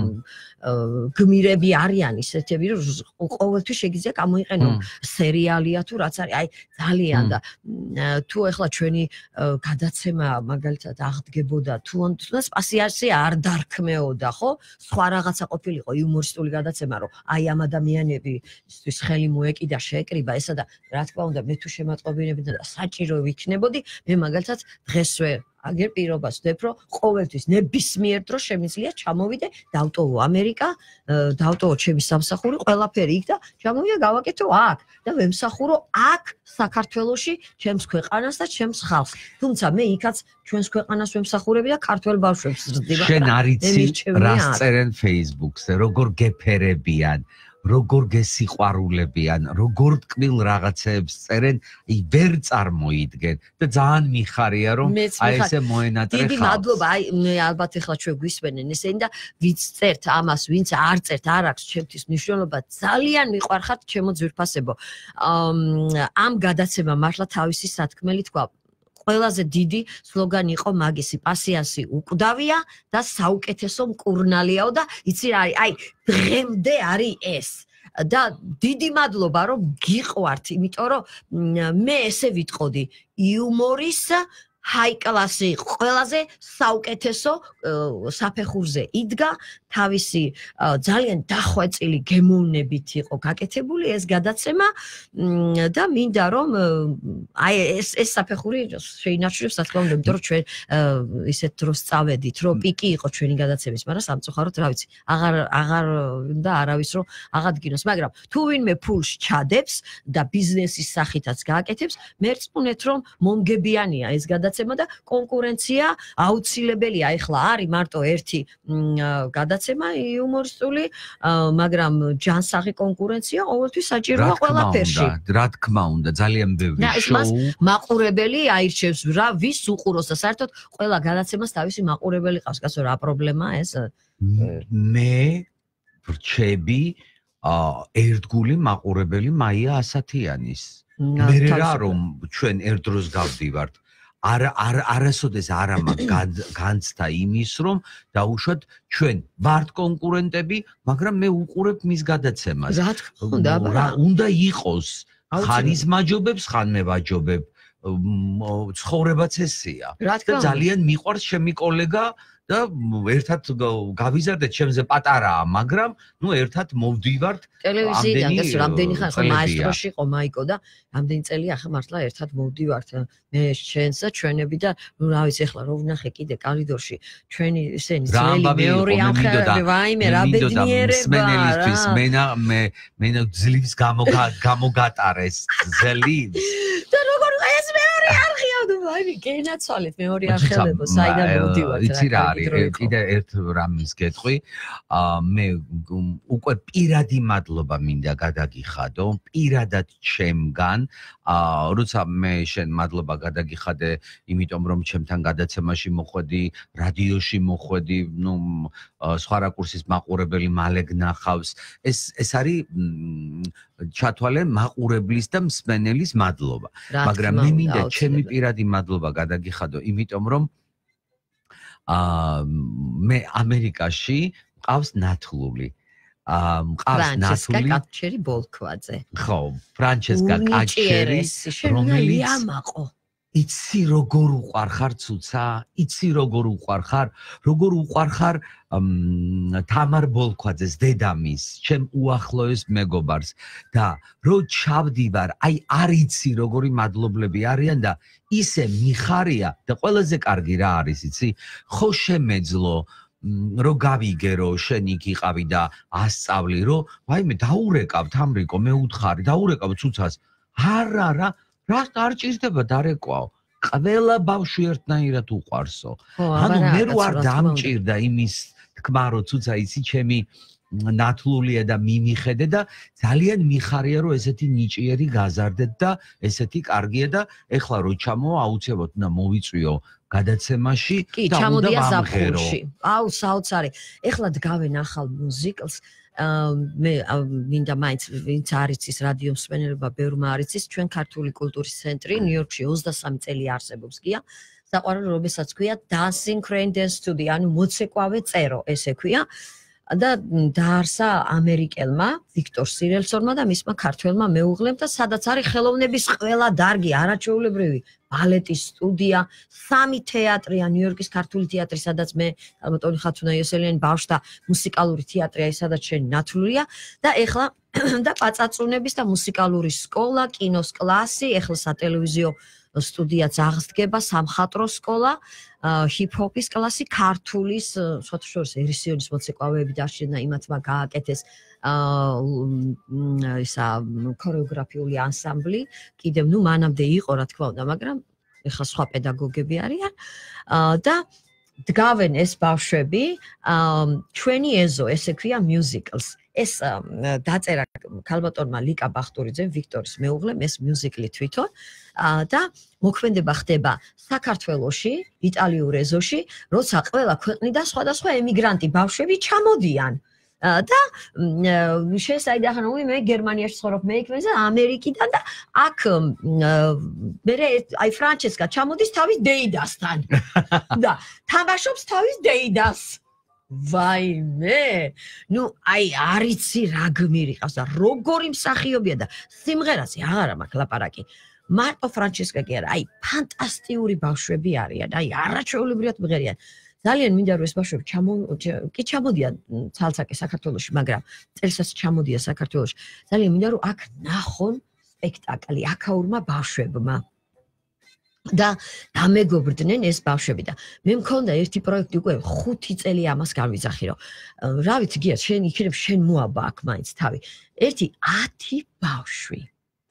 გმირები არიან ისეთები, რომ ყოველთვის შეგიძლია გამოიყენო სერიალია თუ რაც არის, აი ძალიან და თუ ახლა ჩვენი გადაცემა მაგალითად აღდგებოდა თუ თუნდაც პასიასი არ დარქმეოდა, ხო? სხვა რაღაცა ყოფილიყო იუმორისტული გადაცემა, რომ აი ამ ადამიანებისთვის ხელი მოეკიდა, შეეკრიბა ესა და რა თქმა უნდა, მე თუ შემატყობინებდი და საჭირო ვიქნებოდი, მე მაგალითად დღესვე აგერ პირობას ვდებ, რომ ყოველთვის ნებისმიერ დროს შემიძლია ჩამოვიდე, დავტოვო ამერიკა, დავტოვო ჩემი სამსახური, ყველაფერი იქ და ჩამოვიდე გავაკეთო აქ და ვემსახურო აქ საქართველოში ჩემს ქვეყანას და ჩემს ხალხს. თუმცა მე იქაც ჩვენს ქვეყანას ვემსახურები და ქართველ ბავშვებს ზრდიმა.
შენ არიცი რას წერენ Facebook-ზე, როგორ გეფერებიან, როგორ გესიყვარულებიან, როგორ ტკბილ რაღაცებს წერენ, აი ვერ წარმოიდგენ და ძალიან მიხარია რომ აი ესე მოენატრე ხალხს. დიდი მადლობა, აი მე ალბათ ახლა ჩვენ გვისმენენ ესენი და ვინც წერთ ამას, ვინც არ წერთ, არ აქვს ჩემთვის მნიშვნელობა, ძალიან მიყვარხართ ჩემო ძვირფასებო. ამ გადაცემა მართლა თავისი სათქმელი თქვა. ყველაზე დიდი სლოგანი იყო მაგისი, პასიასი უკვდავია და საუკეთესო მკურნალიაო და იცი რა არის, აი დღემდე არის ეს. და დიდი მადლობა რომ გიყვართ, იმიტომ რომ მე ესე ვიტყოდი, იუმორის ჰაი კლასი ყველაზე საუკეთესო საფეხურზე იდგა, თავისი ძალიან დახვეწილი გემოვნებით იყო გაკეთებული ეს გადაცემა და მინდა რომ აი ეს ეს საფეხური შეინარჩუნებს, რა თქმა უნდა, იმიტომ რომ ჩვენ ისეთ დროს წავედით, რომ პიკი იყო ჩვენი გადაცემის, მაგრამ სამწუხაროდ რა ვიცი, აღარ აღარ და არავის რომ აღადგინოს, მაგრამ თუ ვინმე ფულს ჩადებს და ბიზნესის სახითაც გააკეთებს, მერწმუნეთ რომ მომგებიანია ეს გადაცემა და კონკურენცია აუცილებელია. ეხლა არის მარტო ერთი გადაცემა იუმორისტული, მაგრამ ჯანსაღი კონკურენცია ყოველთვის საჭიროა ყველაფერში. რა თქმა უნდა, ძალიან ბევრი შოუ.
მაყურებელი აირჩევს რა ვის უყუროს და საერთოდ ყველა გადაცემას თავისი მაყურებელი ყავს. კაცო, რა პრობლემაა ეს?
მე ვრჩები ერთგული მაყურებელი მაია ასათიანის. მე რა რომ ჩვენ ერთ დროს გავდივართ, არ არ არასოდეს არ ამა განცდა იმის რომ დაუშვათ ჩვენ ვართ კონკურენტები, მაგრამ მე უყურებ მის გადაცემას.
რა თქმა უნდა,
რა უნდა იყოს, ხანის მაჯობებს, ხან მე ვაჯობებ, ცხოვრებაც ესეა. და ძალიან მიყვარს ჩემი კოლეგა და ერთად გავიზარდეთ, ჩემზე პატარაა, მაგრამ ნუ ერთად მოვდივართ
ტელევიზიიდან და რამდენი ხანი ხო მაესტროში იყო მაიკო და რამდენი წელია ახლა მართლა ერთად მოვდივართ მე შენს და ჩვენები და ნუ რა ვიცი ახლა რო ვნახე კიდე კალიდორში ჩვენი ისენი ძველი მეორე ამხელები ვაიმე რა ბედნიერება
მენა მე მენა ძლივს გამოგატარეს ძლივს
და როგორ ეს მეორე არხია ვაიმე გენაცვალეთ მეორე არხელებო საიდან მოვდივართ
იცი რა არის კიდე ერთ რამის გეტყვი მე უკვე პირადი მადლობა მინდა გადაგიხადო პირადად ჩემგან როცა მე შენ მადლობა გადაგიხადე იმიტომ რომ ჩემთან გადაცემაში მოხვედი რადიოში მოხვედი ნუ სხვა რაკურსის მაყურებელი მალე გნახავს ეს ეს არის ჩათვალე მაყურებლის და მსმენელის მადლობა მაგრამ მე მინდა ჩემი პირადი მადლობა გადაგიხადო იმიტომ რომ მე ამერიკაში მყავს ნათლული მყავს ნათლული
კაჩერი ბოლქვაძე
ხო ფრანჩესკა კაჩერი
რომელიც ამაყო
იცი როგორ უყარხარ ცუცა იცი როგორ უყარხარ როგორ უყარხარ თამარ ბოლქვაძეს დედამის ჩემ უახლოეს მეგობარს და რო ჩავდივარ აი არიცი როგორი მადლობლები არიან და ისე მიხარია და ყველაზე კარგი რა არის იცი ხო შემეძლო რო გავიგე რო შენ იქ იყავი და ასწავლი რო ვაიმე დაურეკავთ ამრიკო მე უთხარი დაურეკავ ცუცას არა რა რა არ ჭირდება დარეკვაო ყველა ბავშვი ერთნაირად უყვარსო ანუ მე რო არ დამჭირდა იმის თქმა რო ცუცა იცი ჩემი ნათლულია და მიმიხედე და ძალიან მიხარია რომ ესეთი ნიჭიერი გაზარდეთ და ესეთი კარგია და ეხლა რო ჩამოვა აუცილებლად უნდა მოვიწვიო გადაცემაში
კი, ჩამოდია ზაფხულში. აუ, საოცარი. ეხლა დგავენ ახალ მუსიკალს. მე მინდა მაინც ვინც არის ის რადიო მსმენელობა ბევრმა არის ის ჩვენ ქართული კულტურის ცენტრი ნიუ-იორკში ოცდასამი წელი არსებობს გია. საყვარელი რომელსაც ქვია Dancing Crane Dance Studio, ანუ მოცეკვავე წერო, ესე ქვია. და დაარსა ამერიკელმა ვიქტორ სირელსონმა და მისმა ქართველმა მეუღლემ და სადაც არის ხელოვნების ყველა დარგი, არაჩვეულებრივი ბალეტის სტუდია, სამი თეატრია, ნიუ-იორკის ქართული თეატრი, სადაც მე ალბათონი ხათუნა იოსელიანი ბავშვთა მუსიკალური თეატრია, სადაც შენი ნათლულია და ეხლა და პაწაწუნების და მუსიკალური სკოლა, კინოს კლასი, ეხლა სატელევიზიო სტუდიაც აღსდგება, სამხატვრო სკოლა, ჰიპ-ჰოპის კლასი, ქართულის, სხვათა შორის ერისიონის მოცეკვავეები დარჩენა, იმათმა გააკეთეს ისა ქორეოგრაფიული ანსამბლი, კიდევ ნუ მანამდე იყო რა თქმა უნდა, მაგრამ ეხლა სხვა პედაგოგები არიან და დგავენ ეს ბავშვები, ჩვენი ეზო, ესე ქვია musicals. ეს დაწერა ქალბატონმა ლიკა ბახტურიძემ, ვიქტორის მეუღლემ, ეს მიუზიკლი თვითონ და მოქმედება ხდება საქართველოში, იტალიურ ეზოში, როცა ყველა ქვეყნიდან სხვადასხვა ემიგრანტი ბავშვები ჩამოდიან. და შესაძლოა ხანო მე გერმანიაში ცხოვრობ, მე იქ მეზე ამერიკიდან და აქ მე აი ფრანჩესკა ჩამოდის თავის დეიდასთან და თამაშობს თავის დეიდას. ვაიმე, ნუ აი არიცი რა გმირი ყავს და როგორი მსახიობია და სიმღერაზე აღარა მაქვს ლაპარაკი. მარტო ფრანჩესკა კი არა, აი ფანტასტიკური ბავშვები არიან, აი არაჩვეულებრივად მღერიან. ძალიან მინდა რომ ეს ბავშვები ჩამო კი ჩამოდიან ცალცაკე საქართველოში, მაგრამ წელსაც ჩამოდია საქართველოში. ძალიან მინდა რომ აქ ნახონ სპექტაკლი აქაურმა ბავშვებმა. და დამეგობრდნენ ეს ბავშვები და მე მქონდა ერთი პროექტი უკვე ხუთი წელი ამას განვიძახი რომ რა ვიცი გია შენ იქნებ შენ მოაბა აქ მაინც თავი ერთი ათი ბავშვი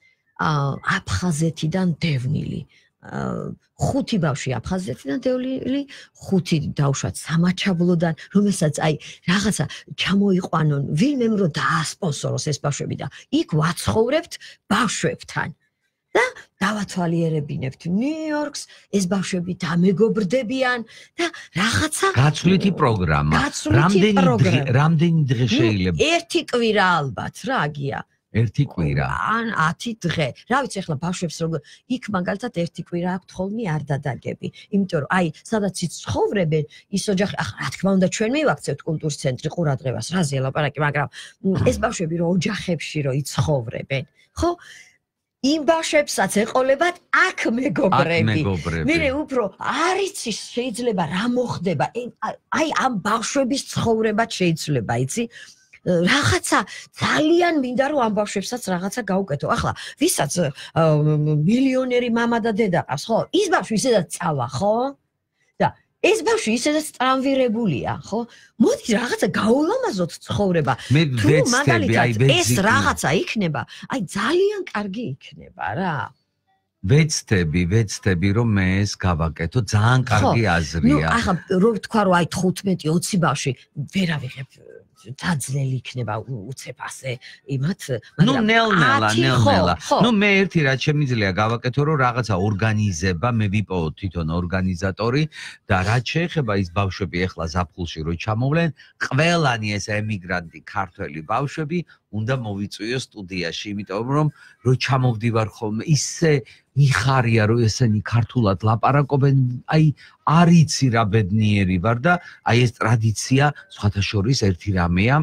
აფხაზეთიდან დევნილი ხუთი ბავშვი აფხაზეთიდან დევნილი ხუთი დაუშვათ სამაჩაბლოდან რომელსაც აი რაღაცა ჩამოიყვანონ ვინმემ რომ დაასპონსოროს ეს ბავშვები და იქ ვაცხოვრებთ ბავშვებთან და დავათვალიერებინებთ ნიუ-იორკს, ეს ბავშვები დამეგობრდებიან და რაღაცა
გაცვლითი პროგრამა. რამდენი დღე, რამდენი დღე შეიძლება?
ერთი კვირა ალბათ, რა გია.
ერთი კვირა.
ან ათი დღე. რა ვიცი ახლა ბავშვებს როგორ იქ მაგალითად ერთი კვირა აქვთ ხოლმე არ დადაგები. იმიტომ რომ აი, სადაც იცხოვრებენ, ის ოჯახი, ახლა რა თქმა უნდა ჩვენ მივაქცევთ კულტურის ცენტრი ყურადღებას, რაზე ლაპარაკი, მაგრამ ეს ბავშვები რომ ოჯახებში რომ იცხოვრებენ, ხო? იმ ბავშვებსაც ეყოლებათ აქ მეგობრები. მერე უფრო არიცი შეიძლება რა მოხდება. აი ამ ბავშვების ცხოვრება შეიძლება, იცი? რაღაცა ძალიან მინდა რომ ამ ბავშვებსაც რაღაცა გაუკეთო. ახლა ვისაც მილიონერი მამა და დედა ყავს, ხო? ის ბავშვი ისედაც წავა, ხო? და ეს ბავშვი ისედაც ტრანვირებულია, ხო? მოდი რაღაცა გაულამაზოთ ცხოვრება.
მე ვეცდები, აი ვეცდები.
ეს რაღაცა იქნება, აი ძალიან კარგი იქნება რა.
ვეცდები, ვეცდები რომ მე ეს გავაკეთო, ძალიან კარგი აზრია.
ნუ ახლა რო თქვა რომ აი თხუთმეტი ოცი ბავშვი ვერ ავიღებ დაძლელი იქნება უცებ ასე იმათ
ნუ ნელ-ნელა ნელ-ნელა ნუ მე ერთი რაც შემიძლია გავაკეთო რომ რაღაცა ორგანიზება მე ვიპოვო თვითონ ორგანიზატორი და რაც შეეხება ის ბავშვები ეხლა ზაფხულში რო ჩამოვლენ ყველანი ეს ემიგრანტი ქართველი ბავშვები უნდა მოვიწვიო სტუდიაში იმიტომ რომ რო ჩამოვდივარ ხოლმე ისე მიხარია რომ ესენი ქართულად ლაპარაკობენ აი არიცი რა ბედნიერი ვარ და აი ეს ტრადიცია სხვათა შორის ერთი რამეა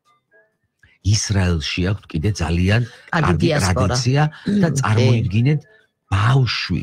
ისრაელში აქვს კიდე ძალიან კარგი ტრადიცია და წარმოიდგინეთ ბავშვი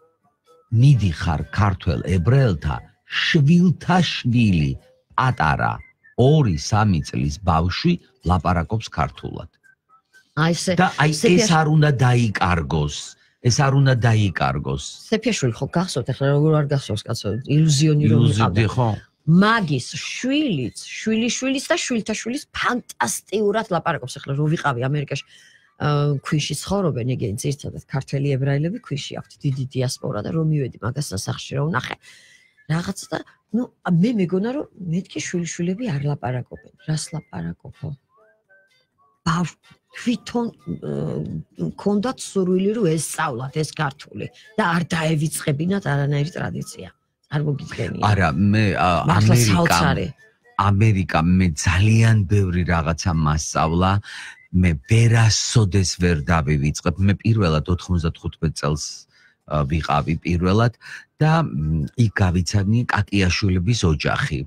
მიდიხარ ქართველ ებრაელთა შვილთა შვილი პატარა ორი სამი წლის ბავშვი ლაპარაკობს ქართულად
აი ესე
და აი ეს არ უნდა დაიკარგოს ეს არ უნდა დაიკარგოს.
სეფიაშვილი ხო გახსოვთ ახლა როგორ არ გახსოვს კაცო ილუზიონი რომ
ილუზიდი ხო?
მაგის შვილიც, შვილიშვილის და შვილთა შვილის ფანტასტიურად ლაპარაკობს ახლა რო ვიყავი ამერიკაში ქვიში ცხოვრობენ ეგენი ძირითადად ქართველი ებრაელები ქვიში აქვთ დიდი დიასპორა და რომ მივედი მაგასთან სახლში რომ ნახე რაღაცა და ნუ მე მეგონა რომ მეთქი შვილიშვილები არ ლაპარაკობენ. რას ლაპარაკობო? ბავშვ თვითონ კონდათ სურვილი რომ ესწავლათ ეს ქართული და არ დაევიწყებინათ არანაირი ტრადიცია. არ მოგიძგენია.
არა, მე ამერიკა ამერიკა მე ძალიან ბევრი რაღაცა მასწავლა. მე ვერასოდეს ვერ დავივიწყებ. მე პირველად ოთხმოცდათხუთმეტ წელს ვიყავი პირველად და იქ გავიცანი კაკიაშვილების ოჯახი.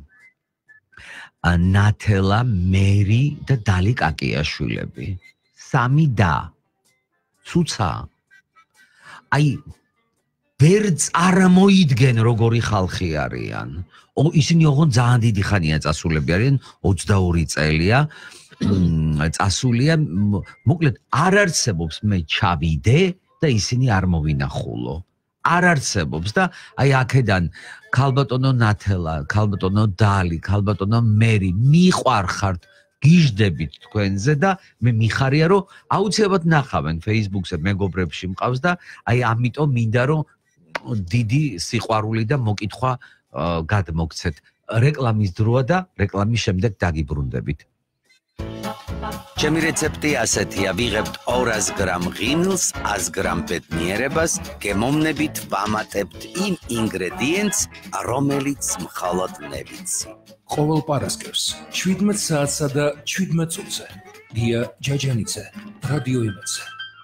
ნათელა, მერი და დალი კაკიაშვილები. სამი და ცუცა. აი ვერ წარმოიდგენ როგორი ხალხი არიან. ისინი ოღონდ ძალიან დიდი ხანია წასულები არიან, ოცდაორი წელია. წასულია, მოკლედ არ არსებობს მე ჩავიდე და ისინი არ მოვინახულო. არ არსებობს და აი აქედან ქალბატონო ნათელა, ქალბატონო დალი, ქალბატონო მერი მიყვარხართ, გიждებით თქვენზე და მე მიხარია რომ აუცილებლად ნახავენ Facebook-ზე მეგობრებში მყავს და აი ამიტომ მინდა რომ დიდი სიყვარული და მოკითხვა გადმოგცეთ. რეკლამის დროა და რეკლამის შემდეგ დაგიბრუნდებით.
ჩემი რეცეპტი ასეთია, ვიღებთ ორას გრამ ღიმილს, ას გრამ ბედნიერებას, გემოვნებით ვამატებთ იმ ინგრედიენტს, რომელიც მხოლოდ მე ვიცი.
ყოველ პარასკევს შვიდმეტ საათსა და შვიდმეტ წუთზე გია ჯაჯანიძე, რადიო იმედზე.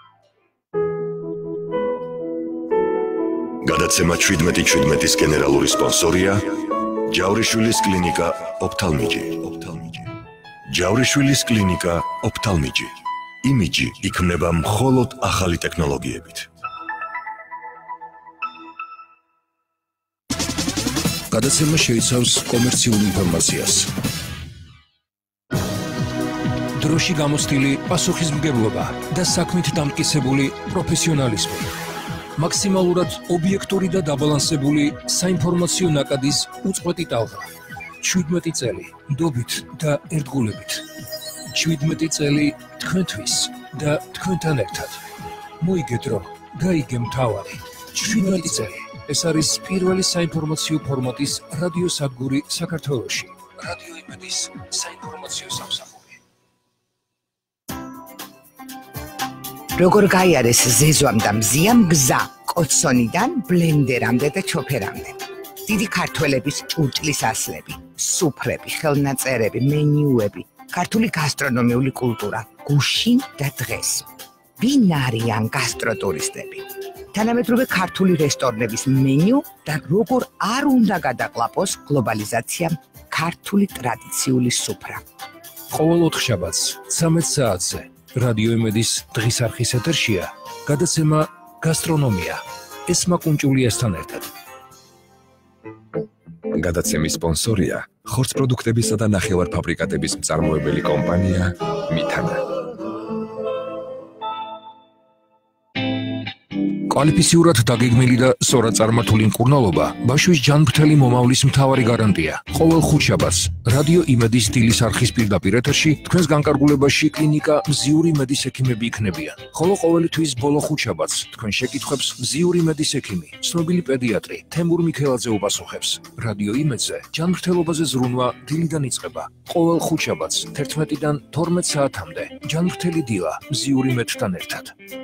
გადაცემა შვიდმეტი შვიდმეტის გენერალური სპონსორია ჯავრიშვილის კლინიკა ოფთალმიჯი. ჯავრიშვილის კლინიკა ოფთალმიჯი. იმიჯი იქმნება მხოლოდ ახალი ტექნოლოგიებით.
გადაცემა შეიცავს კომერციულ ინფორმაციას. დროში გამოცდილი პასუხისმგებლობა და საქმით დამტკიცებული პროფესიონალიზმი. მაქსიმალურად ობიექტური და დაბალანსებული საინფორმაციო ნაკადის უწყვეტი ტალღა. შვიდმეტი წელი ნდობით და ერთგულებით. შვიდმეტი წელი თქვენთვის და თქვენთან ერთად. მოიგეთ რომ გაიგე მთავარი. შვიდმეტი წელი. ეს არის პირველი საინფორმაციო ფორმატის რადიო სადგური საქართველოში. რადიო იმედის საინფორმაციო სამსახური.
როგორ გაიარეს ზეზვამ და მზიამ გზა კოცონიდან ბლენდერამდე და ჩოფერამდე. დიდი ქართველების ჭურჭლის ასლები, სუფრები, ხელნაწერები, მენიუები, ქართული გასტრონომიული კულტურა, გუშინ და დღეს. ვინ არიან გასტროტურისტები? თანამედროვე ქართული რესტორნების მენიუ და როგორ არ უნდა გადაყლაპოს გლობალიზაციამ ქართული ტრადიციული სუფრა.
ყოველ ოთხშაბათს ცამეტ საათზე რადიო იმედის დღის არხის ეთერშია გადაცემა გასტრონომია ესმა კუნჭულიასთან ერთად.
გადაცემის სპონსორია ხორცპროდუქტებისა და ნახევარფაბრიკატების მწარმოებელი კომპანია მითანა. კვალიფიციურად დაგეგმილი და სწორად წარმართული მკურნალობა ბაშვის ჯანმრთელი მომავლის მთავარი გარანტია. ყოველ ხუთშაბათს რადიო იმედის დილის არხის პირდაპირ ეთერში თქვენს განკარგულებაში კლინიკა მზიური მედის ექიმები იქნებიან. ხოლო ყოველი თვის ბოლო ხუთშაბათს თქვენ შეკითხვებს მზიური მედის ექიმი, ცნობილი პედიატრი თემურ მიქელაძე უპასუხებს. რადიო იმედზე ჯანმრთელობაზე ზრუნვა დილიდან იწყება. ყოველ ხუთშაბათს თერთმეტიდან თორმეტ საათამდე ჯანმრთელი დილა მზიური მედთან ერთად.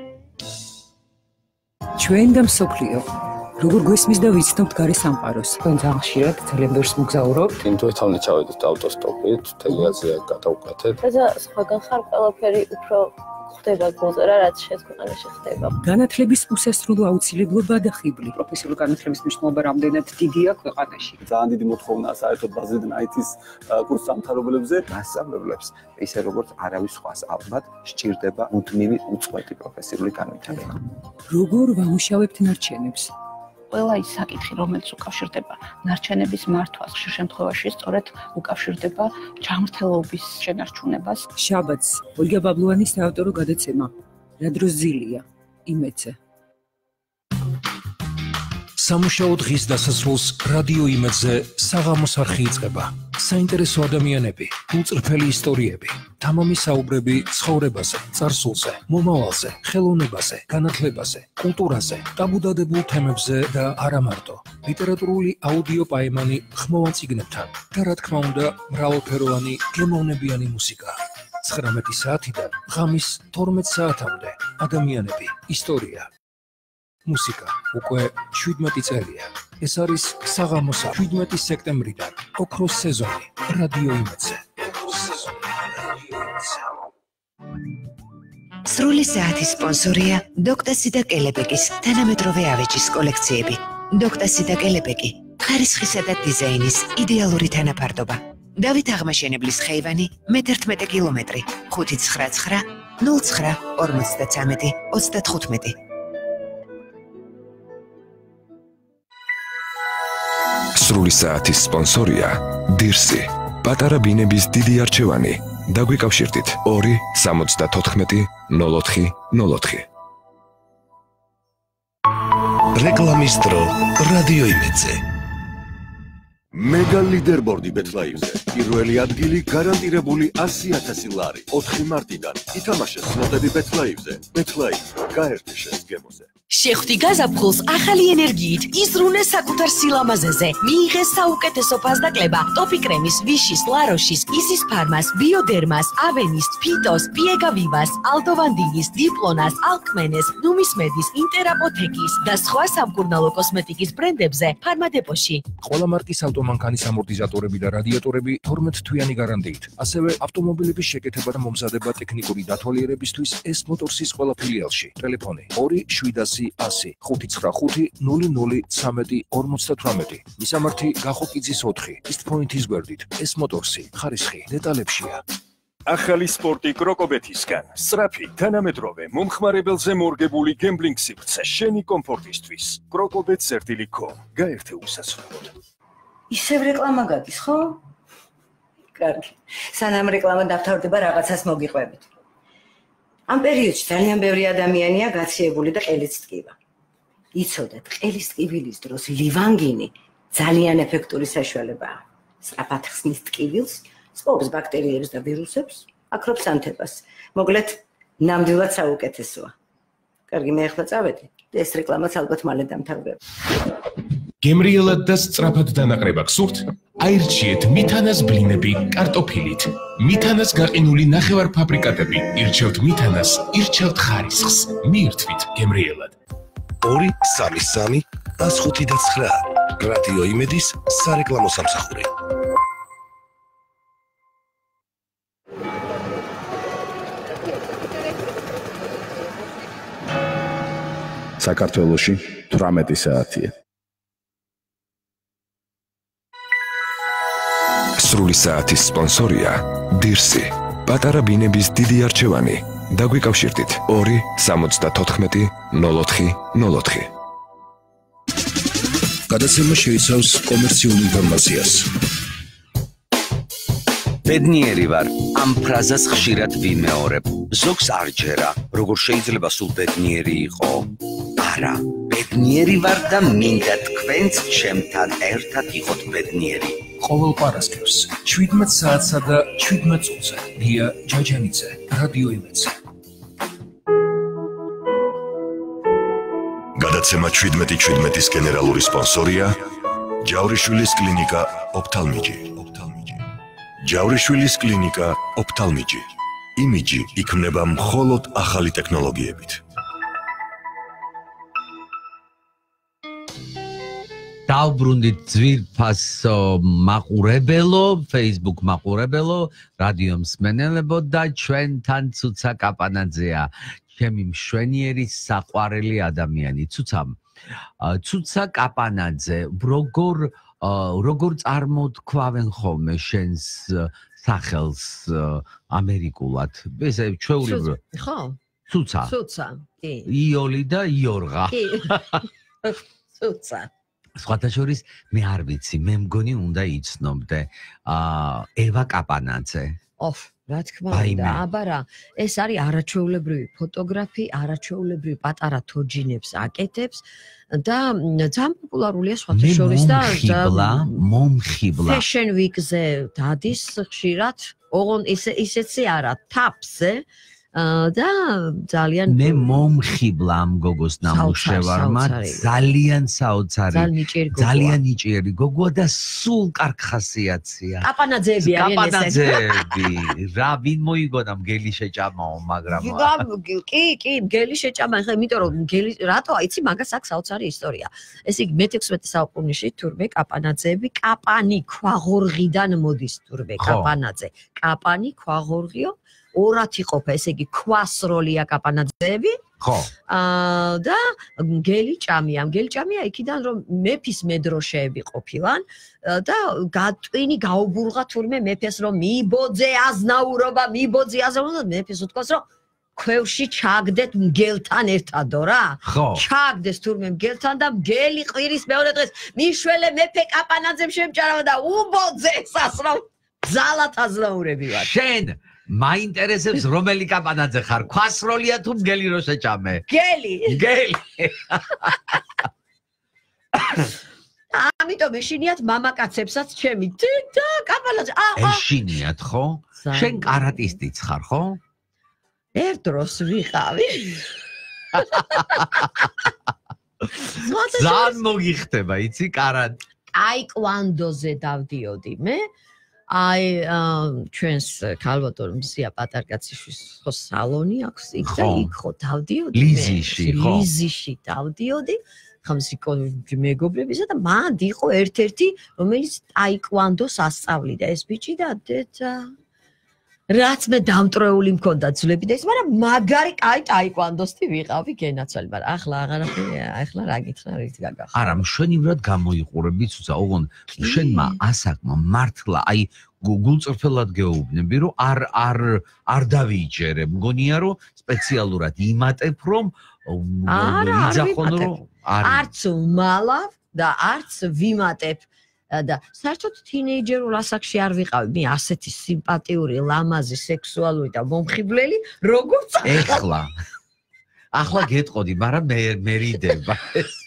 ჩვენ და მსოფლიო როგორ გვესმის და ვიცნობთ გარე სამყაროს. თქვენ ძალიან ხშირად ძალიან ბევრს მოგზაურობთ.
ინტუიტიურად ჩავედით ავტოსტოპით, მთელი აზია გადავუკეთეთ.
და სხვაგან ხარ ყველაფერი უფრო ხდება გულზე რა რაც შეცქვენაში ხდება.
განათლების უსასრულო აუცილებლობა და ხიბლი. პროფესიული განათლების მნიშვნელობა რამდენად დიდია ქვეყანაში.
ძალიან დიდი მოთხოვნაა საერთოდ ბაზრიდან აითის კურს სამთავრობოებზე.
მასწავლებლებს ისე როგორც არავის სხვას ალბათ სჭირდება მუდმივი უწყვეტი პროფესიული განვითარება.
როგორ ვამუშავებთ ნარჩენებს?
ყველა ის საკითხი, რომელიც უკავშირდება ნარჩენების მართვას, ხშირ შემთხვევაში სწორედ უკავშირდება ჯანმრთელობის შენარჩუნებას.
შაბათს ოლგა ბაბლუანის საავტორო გადაცემა. რა დროს ძილია იმედზე.
სამუშაო დღის დასასრულს რადიო იმედზე საღამოს არხი იწყება. საინტერესო ადამიანები, უწრფელი ისტორიები, თამამი საუბრები ცხოვრებაზე, წარსულზე, მომავალზე, ხელოვნებაზე, განათლებაზე, კულტურაზე, ტაბუდადებულ თემებზე და არა მარტო. ლიტერატურული აუდიო პაემანი ხმოვან წიგნებთან და რა თქმა უნდა, მრავალფეროვანი გემოვნებიანი მუსიკა. ცხრამეტი საათიდან ღამის თორმეტ საათამდე ადამიანები, ისტორია. მუსიკა უკვე შვიდმეტი წელია. ეს არის საღამოს შვიდმეტი სექტემბრიდან ოქროს სეზონი რადიო იმედზე.
სრული საათის სპონსორია დოქტასი და კელეპეკის თანამედროვე ავეჯის კოლექციები. დოქტასი და კელეპეკი ხარისხისა და დიზაინის იდეალური თანაფარდობა. დავით აღმაშენებლის ხეივანი მე ერთმეტი კილომეტრი ხუთი ცხრა ცხრა ნულ ცხრა ორმოცდათრამეტი ოცდათხუთმეტი.
სრული საათის სპონსორია დირსი. პატარა ბინების დიდი არჩევანი. დაგვიკავშირდით ორი სამოცდათოთხმეტი ნულ ოთხი ნულ ოთხი. რეკლამის დრო რადიო იმედზე.
მეგა ლიდერბორდი ბეთლაივზე. პირველი ადგილი გარანტირებული ასი ათასი ლარი. ოთხი მარტიდან ითამაშე სლოტები ბეთლაივზე. ბეთლაივ გაერთიშეს გემოზე.
შეხვდი გაზაფხულს ახალი ენერგიით, იზრუნე საკუთარ სილამაზეზე. მიიღე საუკეთესო ფასდაკლება ტოპი კრემის, ვიშის, ლაროშის, ისის ფარმას, ბიოდერმას, ავენის, ფიტოს, პიეგა ვივას, ალდოვანდინის, დიპლონას, ალკმენეს, ნუმისმედის, ინტერაპოთეკის და სხვა სამკურნალო კოსმეტიკის ბრენდებზე ფარმადეპოში.
ყველა მარკის ავტომანქანის ამორტიზატორები და რადიატორები თორმეტ თვიანი გარანტიით. ასევე ავტომობილების შეკეთება და მომზადება ტექნიკური დათვალიერებისთვის ეს მოტორსის ყველა ფილიალში. ტელეფონი ორი შვიდასი ასი ხუთი ცხრა ხუთი ნული ნული ცხრამეტი ორმოცდათვრამეტი. მისამართი გახოკიძის ოთხი. East Point-ის გვერდით. ეს მოტორსი ხარისხი დეტალებშია.
ახალი სპორტი კროკობეთისგან. სწრაფი, თანამედროვე, მომხმარებელზე მორგებული გემბლინგ სივრცე შენი კომფორტისთვის. კროკობეთ წერტილი კომ. გაერთე უსასრულოდ.
ისევ რეკლამა გადის, ხო? კარგი. სანამ რეკლამა დავთავრდება, რაღაცას მოგიყვებით. ამ პერიოდში ძალიან ბევრი ადამიანია გაციებული და ყელიც ტკივა. იცოდეთ, ყელის ტკივილის დროს ლივანგინი ძალიან ეფექტური საშუალებაა. სწრაფად ხსნის ტკივილს, სპობს ბაქტერიებს და ვირუსებს, აქრობს ანთებას. მოკლედ, ნამდვილად საუკეთესოა. კარგი, მე ახლა წავედი. ეს რეკლამაც ალბათ მალე დამთავრდება.
გემრიელად და სწრაფად დანაყრება გსურთ? აირჩიეთ მითანას ბლინები კარტოფილით. მითანას გაყინული ნახევარფაბრიკატები. ირჩევთ მითანას, ირჩევთ ხარისხს. მიირთვით გემრიელად.
ორი სამი სამი ას ხუთი და ცხრა. რადიო იმედის სარეკლამო სამსახური.
საქართველოში თვრამეტი საათია.
სრული საათის სპონსორია დირსი. პატარა ბინების დიდი არჩევანი. დაგვიკავშირდით ორი სამოცდათოთხმეტი ნულ ოთხი ნულ ოთხი.
გადაცემა შეიცავს კომერციულ ინფორმაციას.
ბედნიერი ვარ, ამ ფრაზას ხშირად ვიმეორებ. ზოგს არ ჯერა, როგორ შეიძლება სულ ბედნიერი იყო? არა, ბედნიერი ვარ და მინდა თქვენც ჩემთან ერთად იყოთ ბედნიერი.
ყოველ პარასკევს შვიდმეტ საათსა და შვიდმეტ წუთზე გია ჯაჯანიძე რადიო იმედზე.
გადაცემა შვიდმეტი შვიდმეტის გენერალური სპონსორია ჯავრიშვილის კლინიკა ოფთალმიჯი. ჯავრიშვილის კლინიკა ოფთალმიჯი. იმიჯი იქმნება მხოლოდ ახალი ტექნოლოგიებით.
დავბრუნდით ძვირფასო მაყურებელო, Facebook მაყურებელო, რადიო მსმენელებო და ჩვენთან ცუცა კაპანაძეა, ჩემი მშვენიერი საყვარელი ადამიანი. ცუცა, ცუცა კაპანაძე, როგორ როგორ წარმოთქვავენ ხოლმე შენს სახელს ამერიკულად? ესე ჩვეულებრივ.
ხო?
ცუცა.
ცუცა, კი.
იოლი და იორღა.
კი. ცუცა.
სხვათა შორის მე არ ვიცი, მე მგონი უნდა იცნობდე. აა ევა კაპანაძე.
ოფ, რა თქმა უნდა, აბა რა, ეს არის არაჩვეულებრივი ფოტოგრაფი, არაჩვეულებრივი პატარა თოჯინებს აკეთებს და ძალიან პოპულარულია სხვათა შორის და
მომხიბლა, მომხიბლა.
Fashion Week-ზე დადის ხშირად, ოღონ ისეთი არა, თაფზე და ძალიან
მე მომხიბლა ამ გოგოს ნამუშევარმა, ძალიან საოცარი, ძალიან ნიჭიერი გოგოა და სულ კარგ ხასიათია.
კაპანაძეები არიან ეს.
კაპანაძეები, რა ვინ მოიგონა მგელი შეჭამაო, მაგრამ
კი, კი, მგელი შეჭამა, ხა იმიტომ რომ მგელი რატო იცი მაგას აქვს საოცარი ისტორია. ეს იგი მეთექვსმეტე საუკუნეში თურმე კაპანაძეები, კაპანი ქვაღორღიდან მოდის თურმე კაპანაძე. კაპანი ქვაღორღიო ორად იყოფა, ესე იგი ქვასროლია კაპანაძეები.
ხო.
აა და მგელი ჭამია, მგელი ჭამია იქიდან რომ მეფის მედროშეები ყოფილან და გატვინი გაუბურღა თურმე მეფეს რომ მიბოძე აზნაურობა, მიბოძე აზნაურობა, მეფეს უთქვას რომ ქვევში ჩაგდეთ მგელთან ერთადო რა. ჩაგდეს თურმე მგელთან და მგელი ყვირის მეორე დღეს მიშველე მეფე კაპანაძემ შემჭარავა და უბოძე სასრამ ძალათ აზნაურები ვარ.
შენ მაინტერესებს რომელი კაპანაძე ხარ? ქვასროლია თუ მგელი რო შეჭამე?
მგელი.
მგელი.
ამიტომ ეშინიათ მამაკაცებსაც ჩემი და კაპანაძე.
ეშინიათ ხო? შენ კარატისტიც ხარ ხო?
ერთ დროს ვიყავი.
ძალიან მოგიხდება, იცი კარატ.
ტაიკვანდოზე დავდიოდი მე. აი ჩვენს ქალბატონ მზია პატარკაციშვილის ხო სალონი აქვს იქ და იქ ხო დავდიოდი მე
ლიზიში ხო
ლიზიში დავდიოდი ხამსიკო მეგობრებისა და მანდ იყო ერთ-ერთი რომელიც ტაიკვანდოს ასწავლიდა ეს ბიჭი და დედა რაც მე დამტრეული მქონდა ძვლები და ის მაგრამ მაგარი კაი ტაიკვანდოსტი ვიყავი გენაცვალი მაგრამ ახლა აღარაფერი ახლა რა გითხრა რითი გაგახარ
არა მშვენივრად გამოიყურები თუცა ოღონ შენმა ასაკმა მართლა აი გულწრფელად გეუბნები რომ არ არ არ დავიჯერე მგონია რომ სპეციალურად იმატებ რომ იძახონ რომ
არც უმალავ და არც ვიმატებ და საერთოდ თინეიჯერულ ასაკში არ ვიყავი მე ასეთი სიმპათიური ლამაზი სექსუალური და მომხიბლელი როგორც
ახლა ახლა გეტყოდი მაგრამ მე მერიდება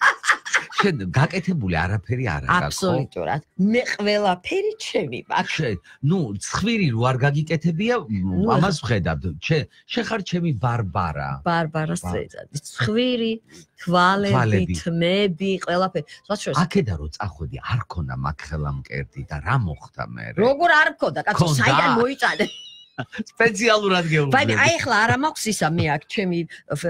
შენ გაკეთებული არაფერი არ აქვს
აბსოლუტურად მე ყველაფერი ჩემი მაქვს
ნუ ცხვირი რო არ გაგიკეთებია ამას ვხედავ შენ ხარ ჩემი ბარბარა
ბარბარას წეწადი ცხვირი თვალები თმები ყველაფერი
აქედა რო წახვედი არ ქონა მაგხელა მკერდი და რა მოხდა მე
როგორ არ მქონდა კაცო საიდან მოიწადე
სპეციალურად გეუბნები.
ბაი, აი ახლა არა მაქვს ისა მე აქ ჩემი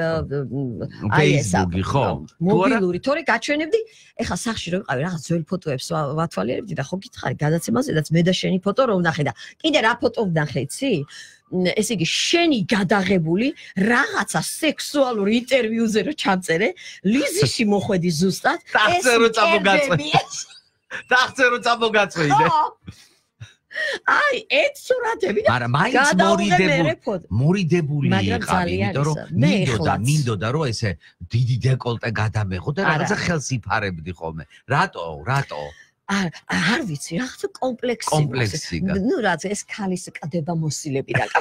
აი ესა. ხო.
მობილური, თორე გაჩვენებდი, ეხლა სახში რომ ვიყავი, რაღაც ძველ ფოტოებს ვათვალიერებდი და ხო გითხარი, გადაცემაზედაც მე და შენი ფოტო რო ვნახე და კიდე რა ფოტო ვნახე, იცი? ესე იგი, შენი გადაღებული რაღაცა სექსუალურ ინტერვიუზე რო ჩამწერე, ლიზიში მოხვედი ზუსტად,
ეს წამოგაწვე. დახცე რო წამოგაწვეიდე.
აი, ეს სურათები და
მაგრამ მაინც მორიდებული მორიდებული იყავი, იმიტომ რომ მინდოდა, მინდოდა რომ ესე დიდი დეკოლტე გადამეღო და რაღაცა ხელს იფარებდი ხოლმე. რატო? რატო?
არ ვიცი, რაღაცა კომპლექსი.
კომპლექსი.
ნუ რაც ეს ქალის ყდება მოსილები და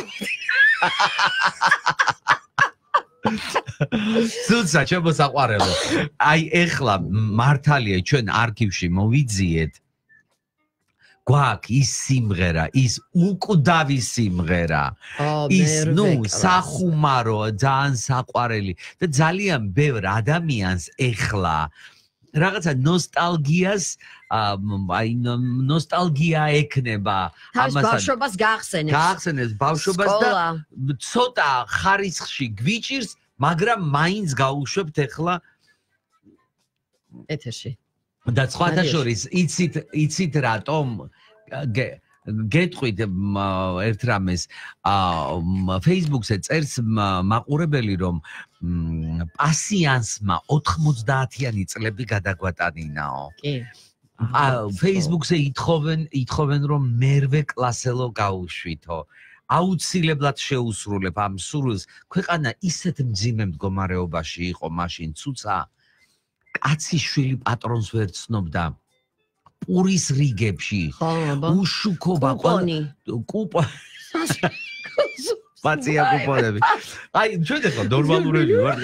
სულცა ჩემო საყვარელო. აი ეხლა მართალია ჩვენ არქივში მოვიძიეთ გვაქვს ის სიმღერა, ის უკვდავი სიმღერა, ის ნუ სახუმარო, ძალიან საყვარელი და ძალიან ბევრ ადამიანს ეხლა რაღაცა ნოსტალგიას, აი ნოსტალგია ექნება
ამასთან. ბავშვობას გაახსენებს.
გაახსენებს ბავშვობას და ცოტა ხარისხში გვიჭირს, მაგრამ მაინც გაუშვებთ ეხლა
ეთერში.
და სხვათა შორის იცით იცით რატომ გეტყვით ერთ რამეს Facebook-ზე წერს მაყურებელი რომ პასიანსმა ოთხმოცდაათიანი წლები გადაგვატანინაო.
კი.
Facebook-ზე ითხოვენ ითხოვენ რომ მერვე კლასელო გაუშვითო. აუცილებლად შეუსრულებ ამ სურვილს. ქვეყანა ისეთ მძიმე მდგომარეობაში იყო მაშინ ცუცა კაცი შვილი პატრონს ვერ ცნობდა პურის რიგებში უშუქობა
კუპონი
კუპა პაცია კუპონები. აი, ჩვენ ახლა ნორმალურები ვართ.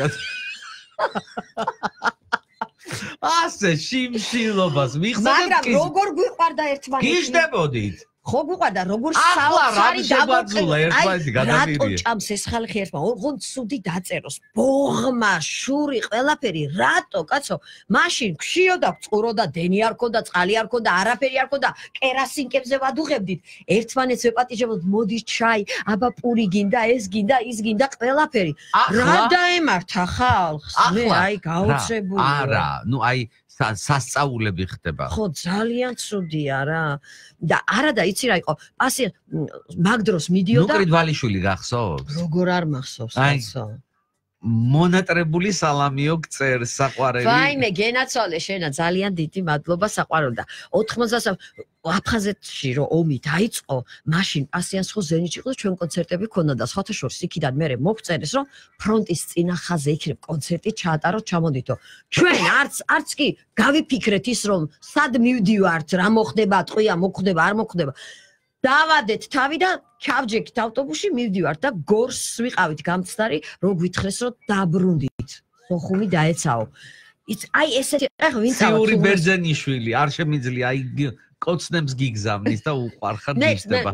ასე შიმშილობას მიხსენებთ.
მაგრამ როგორ გვიყვარდა ერთმანეთი?
გიждდებოდით.
ხო გვიყვარდა როგორ
ახლა რა
საოცარი
შეგვაძულა ერთმანეთი გადავირი.
რატო ჭამს ეს ხალხი ერთმა? ოღონდ ცუდი დაწეროს. ბოღმა, შური, ყველაფერი რატო, კაცო? მაშინ ქშიოდა, წყუროდა, დენი არ ქონდა, წყალი არ ქონდა, არაფერი არ ქონდა, კერასინკებზე ვადუღებდით. ერთმანეთს ვეპატიჟებოდით, მოდი ჩაი, აბა პური გინდა, ეს გინდა, ის გინდა, ყველაფერი. რა დაემართა ხალხს? მე აი გაუწებული.
არა, ნუ აი სასწაულები ხდება.
ხო, ძალიან ცუდია რა. და არა და იცი რა იყო, პასი მაგ დროს მიდიოდა.
ნუკრით ვალიშვილი გახსოვს?
როგორ არ მახსოვს, კაცო.
მონატრებული სალამიო გწერს საყვარელი.
ვაიმე, გენაცვალე შენა, ძალიან დიდი მადლობა საყვარელი და ოთხმოცდასამი აფხაზეთში რო ომი დაიწყო, მაშინ პასიანს ხო ზენიტში იყო ჩვენ კონცერტები ქონდა და სხვათა შორის იქიდან მე მოგწერეს რომ ფრონტის წინა ხაზზე იქნებ კონცერტი ჩაატაროთ, ჩამოდითო. ჩვენ არც არც კი გავიფიქრეთ ის რომ სად მივდივართ, რა მოხდება, ტყვია მოხდება, არ მოხდება. დავადეთ თავი და ჩავჯექით ავტობუსში მივდივართ და გორს ვიყავით გამცდარი, რო გვითხრეს რომ დაბრუნდით. სოხუმი დაეცაო. აი ესეთი ახ ვინც ავთ.
სიური ბერძენიშვილი არ შემიძლია აი კოცნებს გიგზავნის და უყარხარ გიშდება.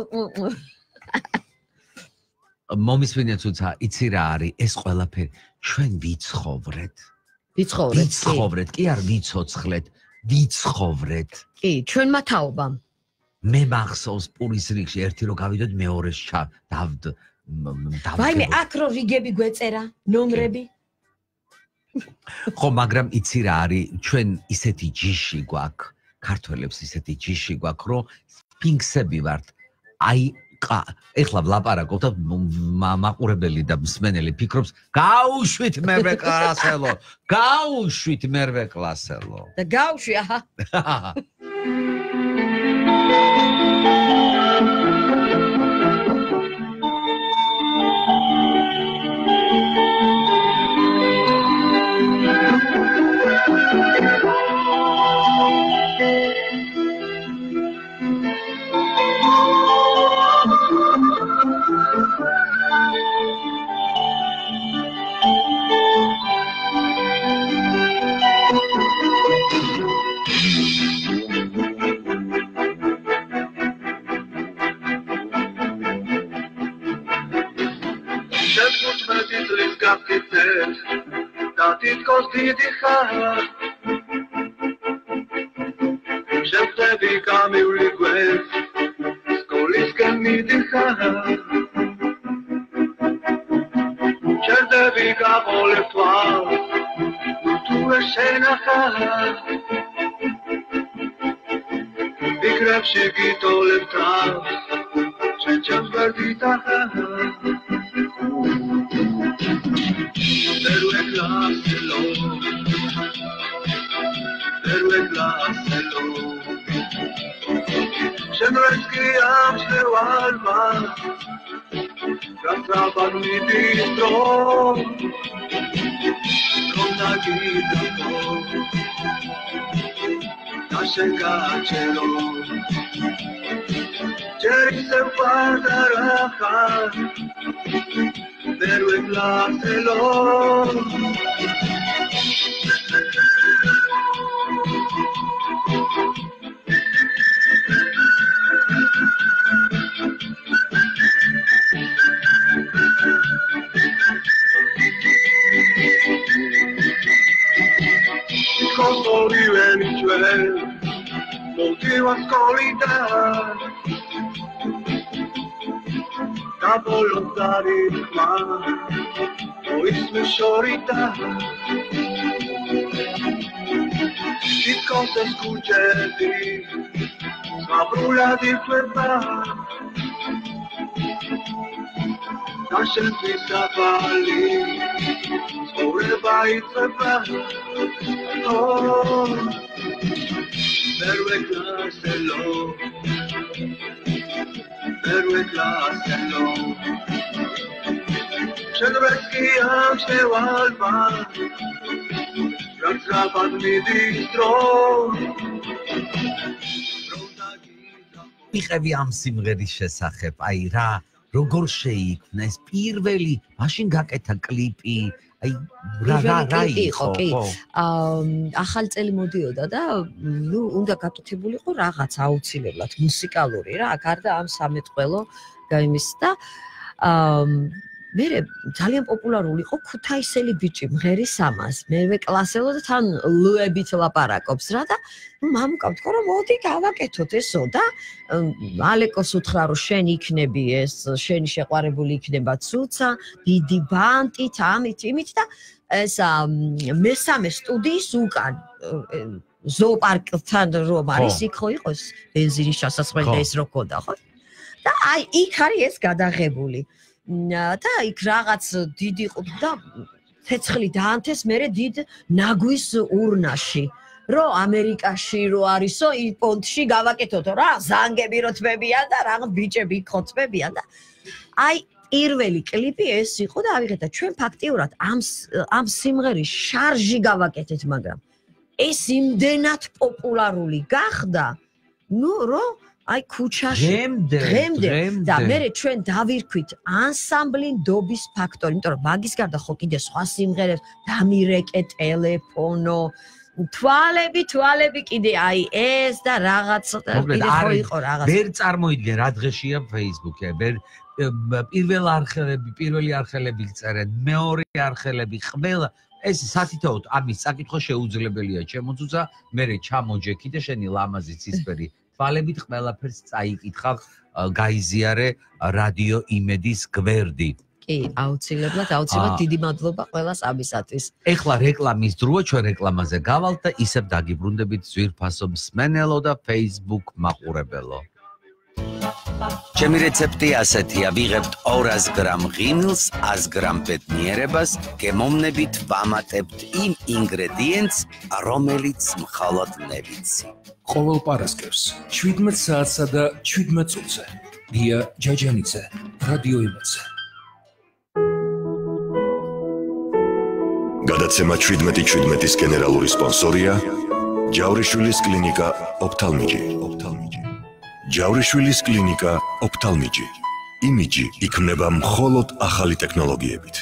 მომისმინეთ თუცა იცი რა არის ეს ყველაფერი ჩვენ ვიცხოვრეთ.
ვიცხოვრეთ.
ვიცხოვრეთ, კი არ ვიცოცხლეთ, ვიცხოვრეთ.
კი, ჩვენმა თაობამ.
მე მახსოვს პურის რიგში ერთი რო გავიდოდ მეორეს ჩა დავდ
ვაიმე აქ რო რიგები გვეწერა ნომრები
ხო მაგრამ იცი რა არის ჩვენ ისეთი ჯიში გვაქვს ქართველებს ისეთი ჯიში გვაქვს რომ სფინქსები ვართ აი ეხლა ვლაპარაკობ და მაყურებელი და მსმენელი ფიქრობს გაუშვით მერვე კლასელო გაუშვით მერვე კლასელო
და გაუშვი აჰა
თითქოს დიდი ხარ შეხვდები გამივლი გვერდს სკოლისკენ მიდიხარ ჩერდები გაყოლებ თვალს თუ ეშენახარ ფიქრებში გიტოლებ თავს ჩემს გვერდით ახარ Perue claselo Perue claselo Szemreski am szewalma Ratraban mi distro Ronda gitako Nashen gachelo Cerisem padarachar Perue claselo Costori venice Motiva scolita Da volontari ma Oisme șorita Și cose scurgenti Ma brula di ferma Nasce qui savali Scorreva il ferma Oh Perue claselo Perue claselo Przedreski am szewalma Ratraban mi distro
მიყევი ამ სიმღერის შესახებ, აი რა როგორ შეიქმნა ეს პირველი, მაშინ გაკეთა კლიპი, აი რა რა რა იყო,
კი. ახალი წელი მოდიოდა და ნუ უნდა გაკეთებულიყო რაღაც აუცილებლად მუსიკალური რა, აქ არ და ამ სამეთყველო გაიმის და მე ძალიან პოპულარული იყო ქუთაისელი ბიჭი მღერი სამას მერვე კლასელო და თან ლუებით ლაპარაკობს რა და მამუკავთ ხო რომ მოდი გავაკეთოთ ესო და ალეკოს უთხრა რომ შენ იქნები ეს შენი შეყვარებული იქნება ცუცა დიდი ბანტით ამით იმით და ეს მესამე სტუდიის უკან ზოოპარკთან რომ არის იქ ხო იყოს ბენზინის ჩასასვლელი და ეს რო ქონდა ხო და აი იქ არის ეს გადაღებული და იქ რაღაც დიდი და ცეცხლი დაანთეს მერე დიდ ნაგვის ურნაში რო ამერიკაში რო არისო იპონტში გავაკეთოთო რა ზანგები რო თმებიან და რაღაც ბიჭები იქ ხო თმებიან და აი პირველი კლიპი ეს იყო და ავიღეთ და ჩვენ ფაქტიურად ამ ამ სიმღერის შარჟი გავაკეთეთ მაგრამ ეს იმდენად პოპულარული გახდა ნუ რო აი ქუჩაში დღემდე და მე ჩვენ დავირქვით ანსამბლი ნდობის ფაქტორი, იმიტომ რომ მაგის გარდა ხო კიდე სხვა სიმღერებს დამირეკე ტელეფონო, თვალები, თვალები კიდე აი ეს და რაღაც კიდე ხო იყო რაღაც.
ვერ წარმოიდგენ რა დღეშია Facebook-ი, ვერ პირველ არხელები, პირველი არხელები წერენ, მეორე არხელები, ყველა ეს სათითაოდ ამის საკითხო შეუძლებელია ჩემოძუცა, მე ჩამოჯექი და შენი ლამაზი ცისფერი თვალებით ყველაფერს წაიკითხავ გაიზიარე რადიო იმედის გვერდი.
კი, აუცილებლად, აუცილებლად დიდი მადლობა ყველას ამისათვის.
ეხლა რეკლამის დროა, ჩვენ რეკლამაზე გავალთ და ისევ დაგიბრუნდებით ძვირფასო მსმენელო და Facebook მაყურებელო.
ჩემი რეცეპტი ასეთია, ვიღებთ ორას გრამ ღიმილს, ას გრამ ბედნიერებას, გემოვნებით ვამატებთ იმ ინგრედიენტს, რომელიც მხოლოდ ნევიცი.
ყოველ პარასკევს შვიდმეტ საათსა და შვიდმეტ წუთზე გია ჯაჯანიძე რადიო იმედზე
გადაცემა შვიდმეტი შვიდმეტის გენერალური სპონსორია ჯავრიშვილის კლინიკა ოფთალმიჯი ჯავრიშვილის კლინიკა ოფთალმიჯი იმიჯი იქმნება მხოლოდ ახალი ტექნოლოგიებით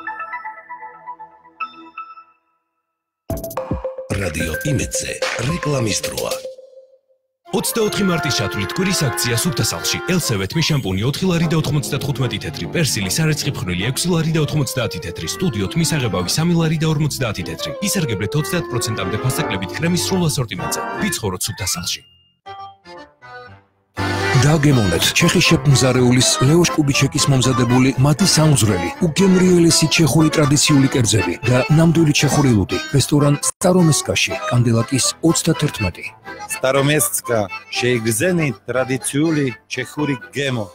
რადიო იმედზე რეკლამის დროა
ოცდაოთხი მარტის ჩათვლით კვირის აქცია სუფთასალში ელსევეთმი შამპუნი ოთხი ლარი და ოთხმოცდათხუთმეტი თეთრი პერსილი სარეცხი ფხვნილი ექვსი ლარი და ოთხმოცდაათი თეთრი სტუდიო თმის აღებავი სამი ლარი და ორმოცდაათი თეთრი ისარგებლეთ ოცდაათ პროცენტამდე ფასაკლებით ქრემის სრულ ასორტიმენტზე ვიცხოვროთ სუფთასალში
დაგემოვნეთ ჩეხის შეფ მზარეულის ლეოშ კუბიჩეკის მომზადებული მათი საუზრელი უგემრიელესი ჩეხური ტრადიციული კერძები და ნამდვილი ჩეხური ლუდი რესტორან სტარომესკაში კანდელაკის ოცდათერთმეტი
სტარომესკა შეიგრძენი ტრადიციული ჩეხური გემო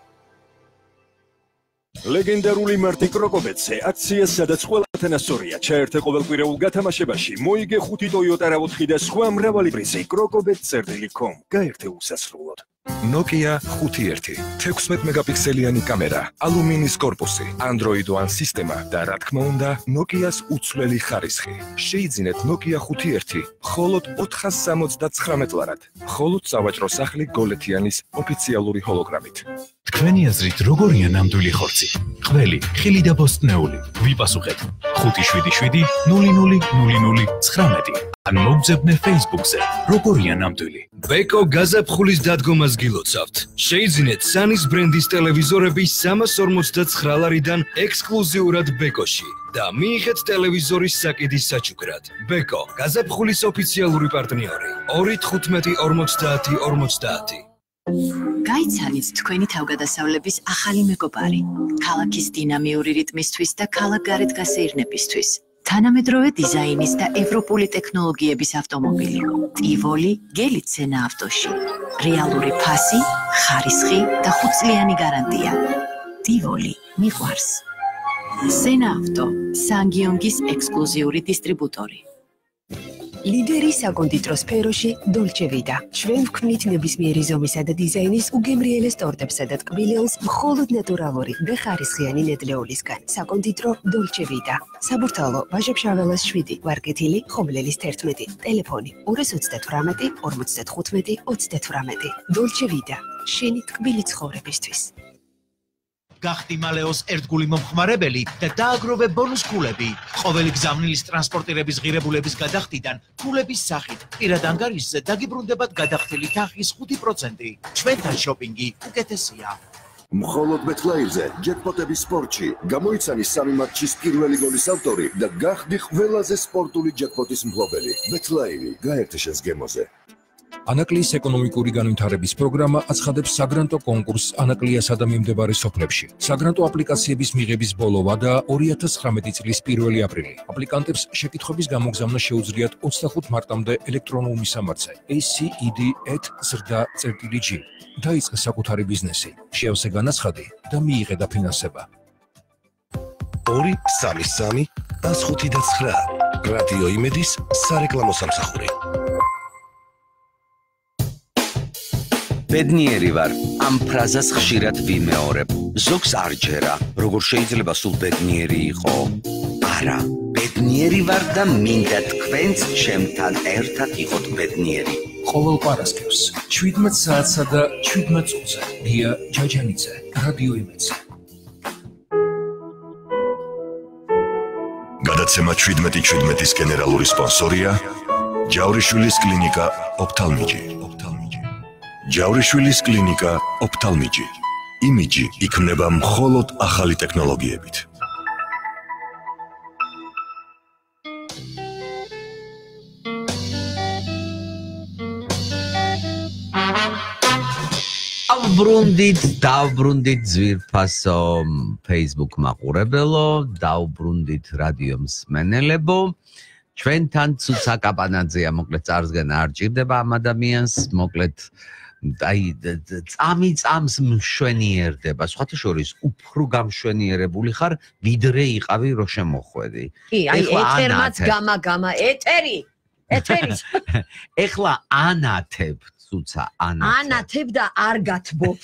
ლეგენდარული მარტი კროკობეცე აქცია სადაც ყველა თენასორია ჩაერთე ყოველკვირეულ გათამაშებაში მოიგე ხუთი ტოიოტა რა ოთხი და სხვა მრავალი პრიზი კროკობეც წერტილი კომ გაერთე უსასრულოდ
Nokia ხუთი ერთი თექვსმეტ მეგაპიქსელიანი კამერა, ალუმინის კორპუსი, Android One სისტემა და რა თქმა უნდა, Nokia-ს უცვლელი ხარისხი. შეიძინეთ Nokia ხუთი ერთი მხოლოდ ოთხას სამოცდაცხრამეტ ლარად. მხოლოდ სავაჭრო სახლი გოლეთიანის ოფიციალური ჰოლოგრამით.
თქვენი აზრით როგორია ნამდვილი ხორცი? ყველი, ხილი და ბოსტნეული. ვიპასუხეთ. ხუთი შვიდი შვიდი ნული ნული ნული ნული ცხრამეტი. ან მოგძებნე Facebook-ზე. როგორია ნამდვილი? ბეკო გაზაფხულის დადგომას გილოცავთ. შეიძინეთ სანის ბრენდის ტელევიზორები სამას ორმოცდაცხრა ლარიდან ექსკლუზიურად ბეკოში და მიიღეთ ტელევიზორის საკიდის საჩუქრად. ბეკო გაზაფხულის ოფიციალური პარტნიორი. ორი თხუთმეტი ორმოცდაათი ორმოცდაათი.
გაიცანით თქვენი თავგადასავლების ახალი მეგობარი, ქალაქის დინამიური რიტმისთვის და ქალაქგარეთ გასეირნებისთვის. თანამედროვე დიზაინის და ევროპული ტექნოლოგიების ავტომობილი. ტივოლი გელით სენა ავტოში. რეალური ფასი, ხარისხი და ხუთწლიანი გარანტია. ტივოლი მიყვარს. სენა ავტო, სანგიონგის ექსკლუზიური დისტრიბუტორი. ლიდერი საკონდიტრო სფეროში დოლჩე ვიდა. ჩვენ ვქმნით ნებისმიერი ზომისა და დიზაინის უგემრიელეს ტორტებსა და ტკბილეულს მხოლოდ ნატურალური და ხარისხიანი ნედლეულისგან. საკონდიტრო დოლჩე ვიდა. საბურთალო ვაჟებშაველას შვიდი, ვარკეთილი, ხობლელის თერთმეტი, ტელეფონი ორას ოცდათვრამეტი, ორმოცდათხუთმეტი, ოცდათვრამეტი. დოლჩე ვიდა. შენი ტკბილი ცხოვრებისთვის.
გახდი მალეოს ერთგული მომხმარებელი და დააგროვე ბონუს ქულები. ყოველი გზავნილის ტრანსპორტირების ღირებულების გადახდიდან ქულების სახით პირად ანგარიშზე დაგიბრუნდებათ გადახდილი თანხის ხუთი პროცენტი. ჩვენთან შოპინგი უკეთესია.
მხოლოდ ბეტლაივზე ჯეკპოტების სპორტში გამოიცანი სამი მატჩის პირველი გოლის ავტორი და გახდი ყველაზე სპორტული ჯეკპოტის მფლობელი. ბეტლაივი, გაერთე შენს გემოზე.
ანაკლიის ეკონომიკური განვითარების პროგრამა აცხადებს საგრანტო კონკურსს ანაკლიასა და მიმდებარე სოფლებში. საგრანტო აპლიკაციების მიღების ბოლოვა და ორი ათას ცხრამეტი წლის პირველი აპრილი. აპლიკანტებს შეკითხვების გამოგზავნა შეუძლიათ ოცდახუთ მარტამდე ელექტრონულ მისამართზე a c e d at zrda წერტილი g. დაიწყე საკუთარი ბიზნესი, შეავსე განაცხადი და მიიღე დაფინანსება.
ორი სამი სამი ას ხუთი და ცხრა რადიო იმედის სარეკლამო სამსახური.
ბედნიერი ვარ, ამ ფრაზას ხშირად ვიმეორებ. ზოგს არ ჯერა, როგორ შეიძლება სულ ბედნიერი იყო? არა, ბედნიერი ვარ და მინდა თქვენც ჩემთან ერთად იყოთ ბედნიერი.
ყოველ პარასკევს შვიდმეტ საათსა და შვიდმეტ წუთზე გია ჯაჯანიძე, რადიო იმედზე.
გადაცემა შვიდმეტი შვიდმეტის გენერალური სპონსორია ჯავრიშვილის კლინიკა ოფთალმიჯი. ჯავრიშვილის კლინიკა ოფთალმიჯი. იმიჯი იქმნება მხოლოდ ახალი ტექნოლოგიებით.
დავბრუნდით, დავბრუნდით ძვირფასო Facebook მაყურებელო, დავბრუნდით რადიო მსმენელებო. ჩვენთან ცუცა კაპანაძეა, მოკლედ წარსგან არ ჭირდება ამ ადამიანს, მოკლედ აი წამი წამს მშვენიერდება, სხვათა შორის უფრო გამშვენიერებული ხარ, ვიდრე იყავი რო შემოხვედი.
კი, აი ეთერმაც გამა-გამა, ეთერი, ეთერი.
ეხლა ანათებ, ცუცა ანათებ.
ანათებ და არ გათბობ.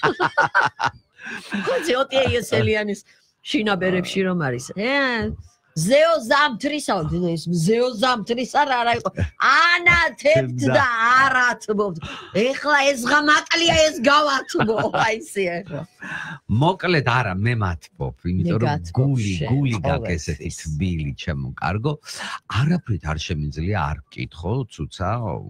ხოძი ოტია იესელიანის შინაბერებში რომ არის. ე ზეო ზამთრისა, ეს ზეო ზამთრისა რა არა იყო. ანათებთ და არათბობთ. ეხლა ეს ღამაკლია, ეს გავათბო, აი ესე ახლა.
მოკლედ არა, მე მათბობ, იმიტომ რომ გული, გული გაქვს ესეთი თბილი, ჩემო კარგო. არაფრით არ შემიძლია არ ვკითხო, ცუცა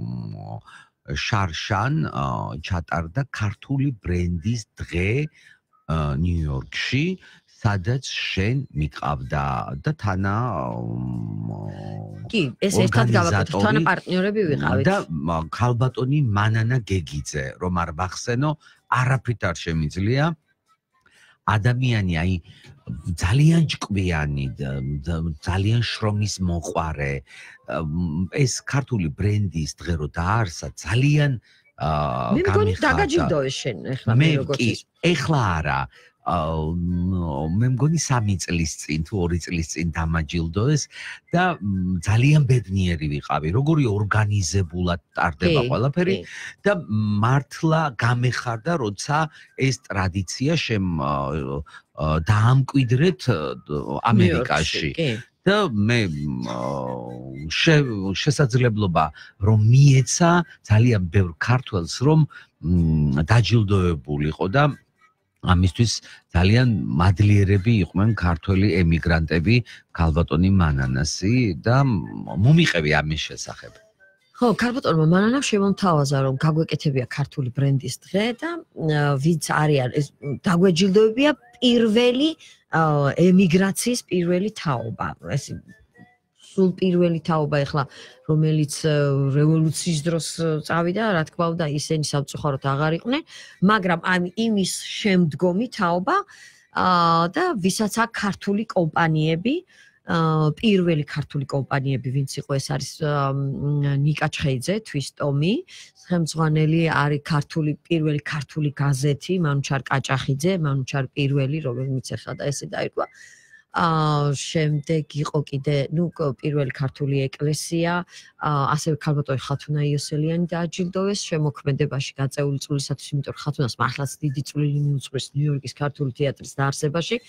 შარშან ჩატარდა ქართული ბრენდის დღე ნიუ-იორკში. სადაც შენ მიყავდა და თანა
კი, ეს ერთად გავაკეთეთ, თანა პარტნიორები ვიყავით.
და ქალბატონი მანანა გეგიძე, რომ არ ვახსენო, არაფრით არ შემიძლია. ადამიანი, აი, ძალიან ჭკვიანი, ძალიან შრომის მოყვარე. ეს ქართული ბრენდის დღე რო დაარსა, ძალიან
მე მგონი დაგაჯილდოვეს შენ, ეხლა მე როგორც ის.
ეხლა არა. მე მგონი სამი წლის წინ თუ ორი წლის წინ დამაჯილდოეს და ძალიან ბედნიერი ვიყავი, როგორი ორგანიზებულად ტარდება ყველაფერი და მართლა გამეხარდა, როცა ეს ტრადიცია შემ დაამკვიდრეთ ამერიკაში. და მე შესაძლებლობა რომ მიეცა ძალიან ბევრ ქართველს რომ დაჯილდოებულიყო და ამისთვის ძალიან მადლიერები იყვნენ ქართველი ემიგრანტები, ქალბატონი მანანასი და მომიყევი ამის შესახებ.
ხო, ქალბატონმა მანანამ შემომთავაზა რომ გაგვეკეთებია ქართული ბრენდის დღე და ვინც არიან ეს დაგვეჯილდოებია პირველი ემიგრაციის პირველი თაობა. ეს სულ პირველი თაობა ეხლა რომელიც რევოლუციის დროს წავიდა, რა თქმა უნდა, ისინი სამწუხაროდ აღარ იყვნენ, მაგრამ ამ იმის შემდგომი თაობა და ვისაც აქვს ქართული კომპანიები, პირველი ქართული კომპანიები, ვინც იყო, ეს არის ნიკა ჩხეიძე, თვისტომი, ხელმძღვანელი არის ქართული პირველი ქართული გაზეთი, მანუჩარ კაჭახიძე, მანუჩარ პირველი, რომელიც ეხლა და ესე დაირქვა. აა შემდეგ იყო კიდე, ნუ პირველი ქართული ეკლესია, ასევე ქალბატონი ხათუნა იოსელიანი დააჯილდოვეს შემოქმედებაში გაწეული წვლილისათვის, იმიტომ რომ ხათუნას მართლაც დიდი წვლილი მიუძღვის ნიუ-იორკის ქართული თეატრის დაარსებაში.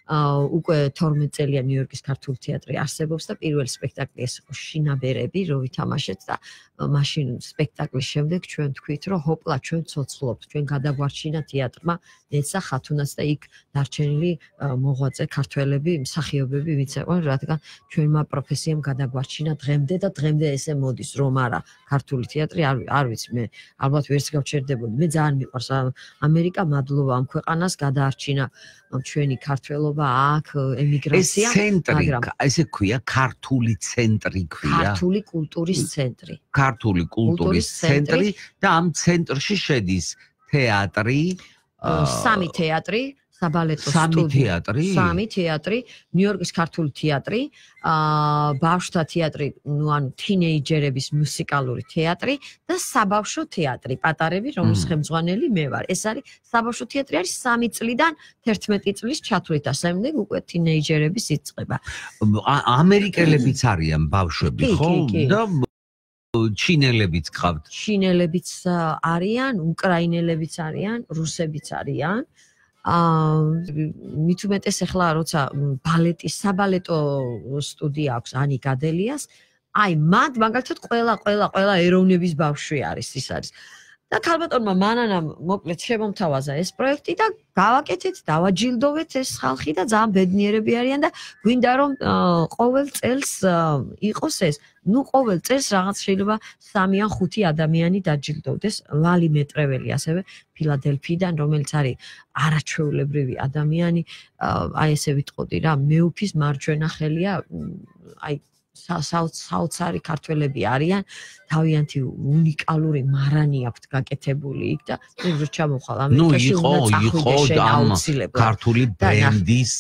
უკვე თორმეტ წელია ნიუ-იორკის ქართული თეატრი არსებობს და პირველი სპექტაკლი ეს იყო შინაბერები, რო ვითამაშეთ და მაშინ სპექტაკლის შემდეგ ჩვენ თქვით, რომ ჰოპლა ჩვენ ცოცხლობთ, ჩვენ გადაგვარჩინა თეატრმა ეცა ხათუნას და იქ დარჩენილი მოღვაწე ქართველები, მსახიობები ვინც იყვნენ, რადგან ჩვენმა პროფესიამ გადაგვარჩინა დღემდე და დღემდე ესე მოდის, რომ არა ქართული თეატრი არ არ ვიცი მე ალბათ ვერც გავჩერდებოდი. მე ძალიან მიყვარს ამერიკა, მადლობა ამ ქვეყანას გადაარჩინა ჩვენი ქართველობა აქ ემიგრაცია,
მაგრამ ესე ქვია ქართული ცენტრი ქვია.
ქართული კულტურის ცენტრი.
ქართული კულტურის ცენტრი და ამ ცენტრში შედის თეატრი,
სამი თეატრი, საბალეტო
სამი თეატრი,
სამი თეატრი, ნიუ-იორკის ქართული თეატრი, აა ბავშვთა თეატრი, ну ანუ თინეიჯერების მუსიკალური თეატრი და საბავშვო თეატრი, პატარები, რომლის ხელმძღვანელი მე ვარ. ეს არის საბავშვო თეატრი არის სამი წლიდან თერთმეტი წლის ჩათვლით, შემდეგ უკვე თინეიჯერების იწყება.
ამერიკელებიც არიან ბავშვები, ხო? და ჩინელებიც ყავთ.
ჩინელებიც არიან, უკრაინელებიც არიან, რუსებიც არიან. აა მით უმეტეს ახლა როცა ბალეტის საბალეტო სტუდია აქვს ანი გადელიას, აი მათ მაგალითად ყველა ყველა ყველა ეროვნების ბავშვი არის, ის არის. და ქალბატონმა მანანამ მოკლედ შემომთავაზა ეს პროექტი და გავაკეთეთ, დავაჯილდოვეთ ეს ხალხი და ძალიან ბედნიერები არიან და გვინდა რომ ყოველ წელს იყოს ეს. ნუ ყოველ წელს რაღაც შეიძლება სამი ან ხუთი ადამიანი დაჯილდოვდეს. ლალი მეტრეველი ასევე ფილადელფიიდან, რომელიც არის არაჩვეულებრივი ადამიანი, აი ესე ვიტყოდი რა, მეუფის მარჯვენა ხელია, აი საოცარი ქართველები არიან, თავიანთი უნიკალური მარანი აქვთ გაკეთებული იქ და მე რო ჩამოვხვალ ამერიკაში უნდა წახვიდე აუცილებლად.
ქართული ბრენდის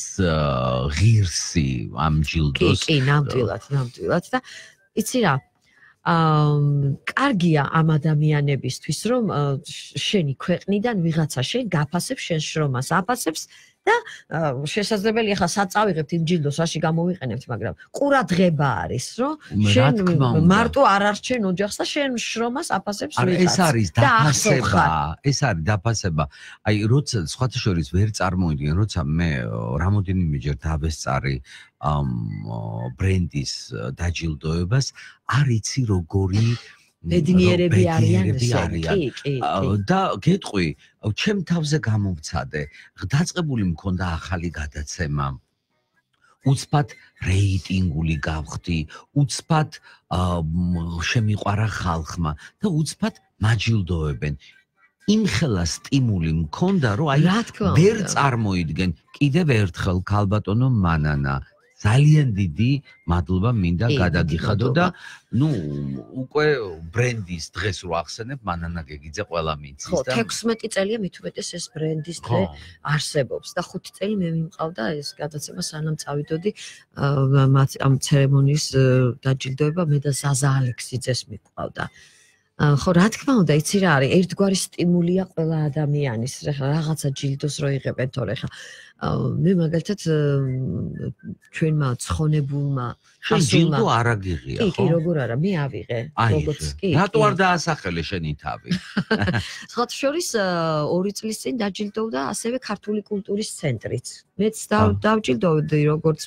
ღირსი ამ ჯილდოს.
კი, ნამდვილად, ნამდვილად და იცი რა, აა კარგია ამ ადამიანებისთვის, რომ შენი ქვეყნიდან ვიღაცა შენ გაფასებს შენ შრომას, აფასებს და შესაძლებელი ახლა საწავიღებთ იმ ჯილდოს, რაში გამოვიყენებთ, მაგრამ ყურადღება არის, რომ შენ მარტო არ არჩენ ოჯახს და შენ შრომას აფასებს ვიღაც.
ეს არის დაფასება, ეს არის დაფასება. აი, როცა სხვათა შორის ვერ წარმოვიდგენ, როცა მე რამოდენიმეჯერ დავესწარი ამ ბრენდის დაჯილდოებას, არ იცი როგორი
ბედნიერები არიან
კი, კი. და გეტყვი, ჩემ თავზე გამოვცადე, დაწყებული მქონდა ახალი გადაცემა. უცბად რეიტინგული გავხდი, უცბად შემიყვარა ხალხმა და უცბად მაჯილდოებენ. იმხელა სტიმული მქონდა, რომ აი ვერ წარმოიდგენ კიდევ ერთხელ ქალბატონო მანანა ძალიან დიდი მადლობა მინდა გადაგიხადო და ნუ უკვე ბრენდის დღეს რო ახსენებ მანანა გეგიძე ყველა მიცის
და თექვსმეტი წელია მით უმეტეს ეს ბრენდის დღე არსებობს და ხუთი წელი მე მიმყავდა ეს გადაცემა სანამ წავიდოდი ამ ცერემონიის დაჯილდოება მე და ზაზა ალექსიძეს მიყვავდა. ხო რა თქმა უნდა იცი რა არის ერთგვარი სტიმულია ყველა ადამიანის რაღაცა ჯილდოს რო იღებენ თორე ხა მე მაგალითად ჩვენმა ცხონებულმა
ჯილდო არ აგიღია ხო?
კი კი როგორ არა მე ავიღე
როგორც კი რატო არ დაასახელე შენი თავი?
სხვათა შორის ორი წლის წინ დაჯილდოვდა ასევე ქართული კულტურის ცენტრიც მეც დავჯილდოვდი როგორც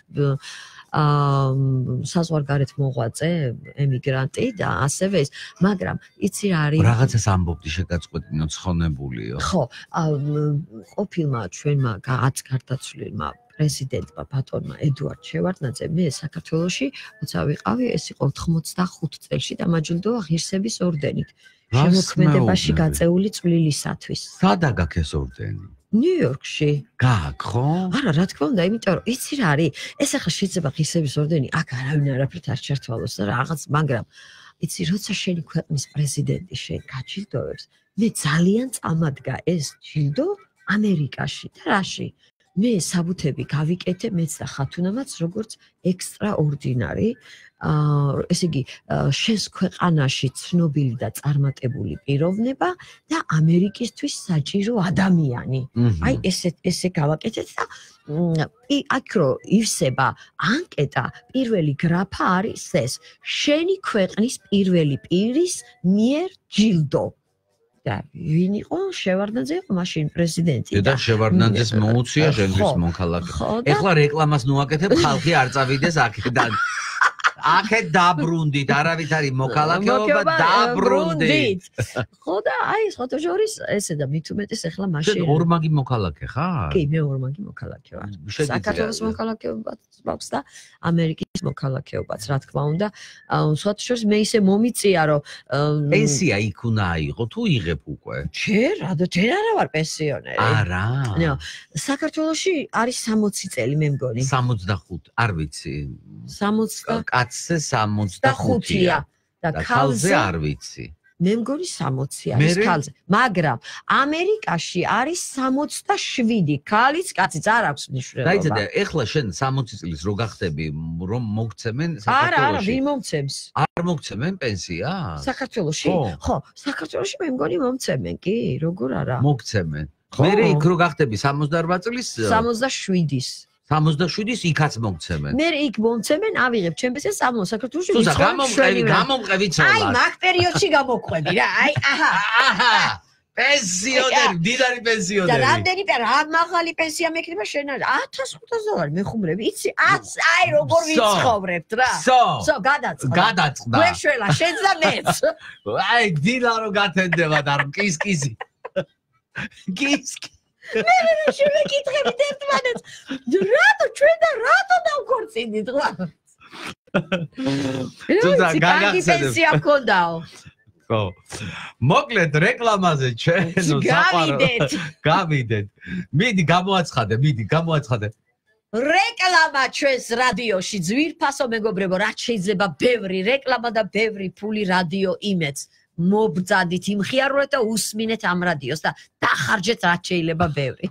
აა საზღვარგარეთ მოღვაწე, ემიგრანტი და ასევე ის, მაგრამ იცი რა არის
რაღაცას ამბობდი შეგაწყვეტინო ცხონებულიო.
ხო, ყოფილმა ჩვენმა გარდაცვლილმა პრეზიდენტმა ბატონმა ედუარდ შევარდნაძე მე საქართველოში როცა ვიყავი, ეს იყო ოთხმოცდახუთ წელში დამაჯილდოვა ღირსების ორდენით. შემოქმედებაში გაწეული წვლილისათვის.
სადა გაქვს ეს ორდენი?
ნიუ-იორკში.
გაქვს ხო?
არა, რა თქმა უნდა, იმიტომ რომ იცი რა არის, ეს ახლა შეიძლება ღირსების ორდენი აქ არავინ არაფრით არ ჩართვალოს და რაღაც, მაგრამ იცი, როცა შენი ქვეყნის პრეზიდენტი შენ გაჯილდოვებს, მე ძალიან წამადგა ეს ჯილდო ამერიკაში და რაში? მე საბუთები გავიკეთე მეც და ხათუნამაც როგორც ექსტრაორდინარი აა ესე იგი შენს ქვეყანაში ცნობილი და წარმატებული პიროვნება და ამერიკისთვის საჭირო ადამიანი. აი ესე ესე გავაკეთეთ და აქ რო ივსება ანკეტა პირველი გრაფა არის ეს შენი ქვეყნის პირველი პირის მიერ ჯილდო. და ვინ იყო? შევარდნაძე იყო მაშინ პრეზიდენტი
და შევარდნაძეს მოუწია ჟენრის მოქალაქე. ეხლა რეკლამას ნუაკეთებ, ხალხი არ წავიდეს აქედან. აქეთ დაბრუნდით, არავით არის მოქალაქეობა, დაბრუნდით.
ხო და აი სხვათა შორის ესე და მით უმეტეს ეხლა მაშინ
ორმაგი მოქალაქე ხარ?
კი, მე ორმაგი მოქალაქე ვარ. საქართველოს მოქალაქეობაც მაქვს და ამერიკის მოქალაქეობაც, რა თქმა უნდა. სხვათა შორის მე ისე მომიწია, რომ
პენსია იქ უნდა აიღო, თუ იღებ უკვე?
ჯერ, რადგან ჯერ არა ვარ პენსიონერი.
არა.
საქართველოში არის სამოცი წელი მე მგონი.
სამოცდახუთი, არ ვიცი.
სამოცდა
კაცზე სამოცდახუთია
და
ქალზე არ ვიცი.
მე მგონი სამოცი არის ქალზე, მაგრამ ამერიკაში არის სამოცდაშვიდი ქალიც, კაციც არ აქვს მნიშვნელობა.
დაიძადე, ეხლა შენ სამოცი წლის რო გახდები, რომ მოგცემენ საქართველოში?
არა, არა, ვინ მომცემს?
არ მოგცემენ პენსიას?
საქართველოში? ხო, საქართველოში მე მგონი მომცემენ, კი, როგორ არა?
მოგცემენ. მერე იქ რო გახდები სამოცდაორბა წლის?
სამოცდაშვიდის.
სამოცდაშვიდის იქაც მოგცემენ.
მე იქ მომცემენ, ავიღებ ჩემ პენსიას სამო საქართველოში
ვიცხოვ. სულა გამომყევი, გამომყევი ცოლად.
აი, მაგ პერიოდში გამოგყვები რა. აი, აჰა.
აჰა. პენსიონერი, დიდარი პენსიონერი.
და რამდენი რა მაღალი პენსია მექნება შენ ათას ხუთას დოლარი მეხუმრები. იცი, აი როგორ ვიცხოვრებთ რა. სო, გადაწყდა.
გადაწყდა.
გვეშველა შენს და მეც.
აი, დილა რო გათენდება და კისკისი. კისკი
მე მე შევეკითხებით ერთმანეთს. რატო ჩვენ და რატო დავქორწინდით რა?
თუმცა
გაგახსენებ. პენსია მქონდაო.
ხო. მოკლედ რეკლამაზე ჩვენო საყვარელ. გავიდეთ. მიდი გამოაცხადე, მიდი გამოაცხადე.
რეკლამა ჩვენს რადიოში ძვირფასო მეგობრებო, რაც შეიძლება ბევრი რეკლამა და ბევრი ფული რადიო იმედს. მობძადით იმხიარულეთ და უსმინეთ ამ რადიოს და დახარჯეთ რაც შეიძლება ბევრი.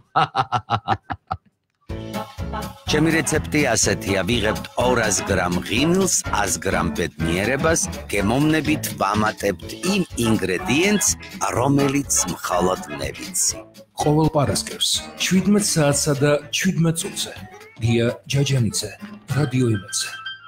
ჩემი რეცეპტი ასეთია: ვიღებთ ორას გრამ ღიმილს, ას გრამ ბედნიერებას, გემოვნებით ვამატებთ იმ ინგრედიენტს, რომელიც მხოლოდ მე ვიცი.
ყოველ პარასკევს შვიდმეტ საათსა და შვიდმეტ წუთზე გია ჯაჯანიძე რადიო იმედზე.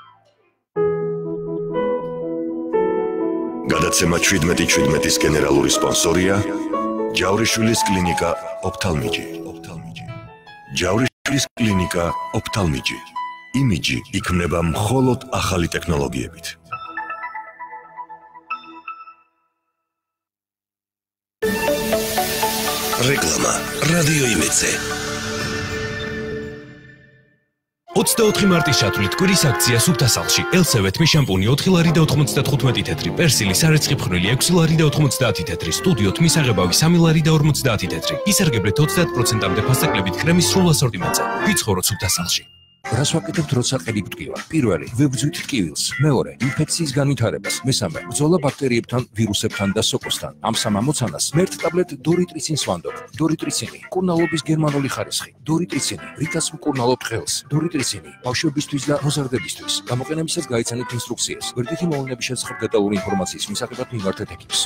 გადაცემა შვიდმეტი შვიდმეტის გენერალური სპონსორია ჯავრიშვილის კლინიკა ოფთალმიჯი. ჯავრიშვილის კლინიკა ოფთალმიჯი. იმიჯი იქმნება მხოლოდ ახალი ტექნოლოგიებით. რეკლამა რადიო იმედზე.
ოცდაოთხი მარტის ჩათვლით კვირის აქცია სუფთასალში. ელსევეთმი შამპუნი ოთხი ლარი და ოთხმოცდათხუთმეტი თეთრი, პერსილი სარეცხი ფხვნილი ექვსი ლარი და ოთხმოცდაათი თეთრი, სტუდიო თმის აღებავი სამი ლარი და ორმოცდაათი თეთრი. ისარგებლეთ ოცდაათ პროცენტამდე ფასტაკლებით კრემის სრულ ასორტიმენტზე. ვიცხოვროთ სუფთასალში.
რას ვაკეთებთ, როცა ყელი გვტკივა? პირველი, ვებრძვით ტკივილს. მეორე, ინფექციის განვითარებას. მესამე, ბრძოლა ბაქტერიებთან, ვირუსებთან და სოკოსთან. ამ სამ ამოცანას მერტ-ტაბლეტ დორიტრიცინს ვანდობ. დორიტრიცინი, მკურნალობის გერმანული ხარისხი. დორიტრიცინი, რითაც მკურნალობ ხელს. დორიტრიცინი, ბავშვებისთვის და მოზარდებისთვის. გამოყენებისას გაიცანეთ ინსტრუქციას. გვერდითი მოვლენების შესახებ დეტალური ინფორმაციის მისაღებად მიმართეთ ექიპს.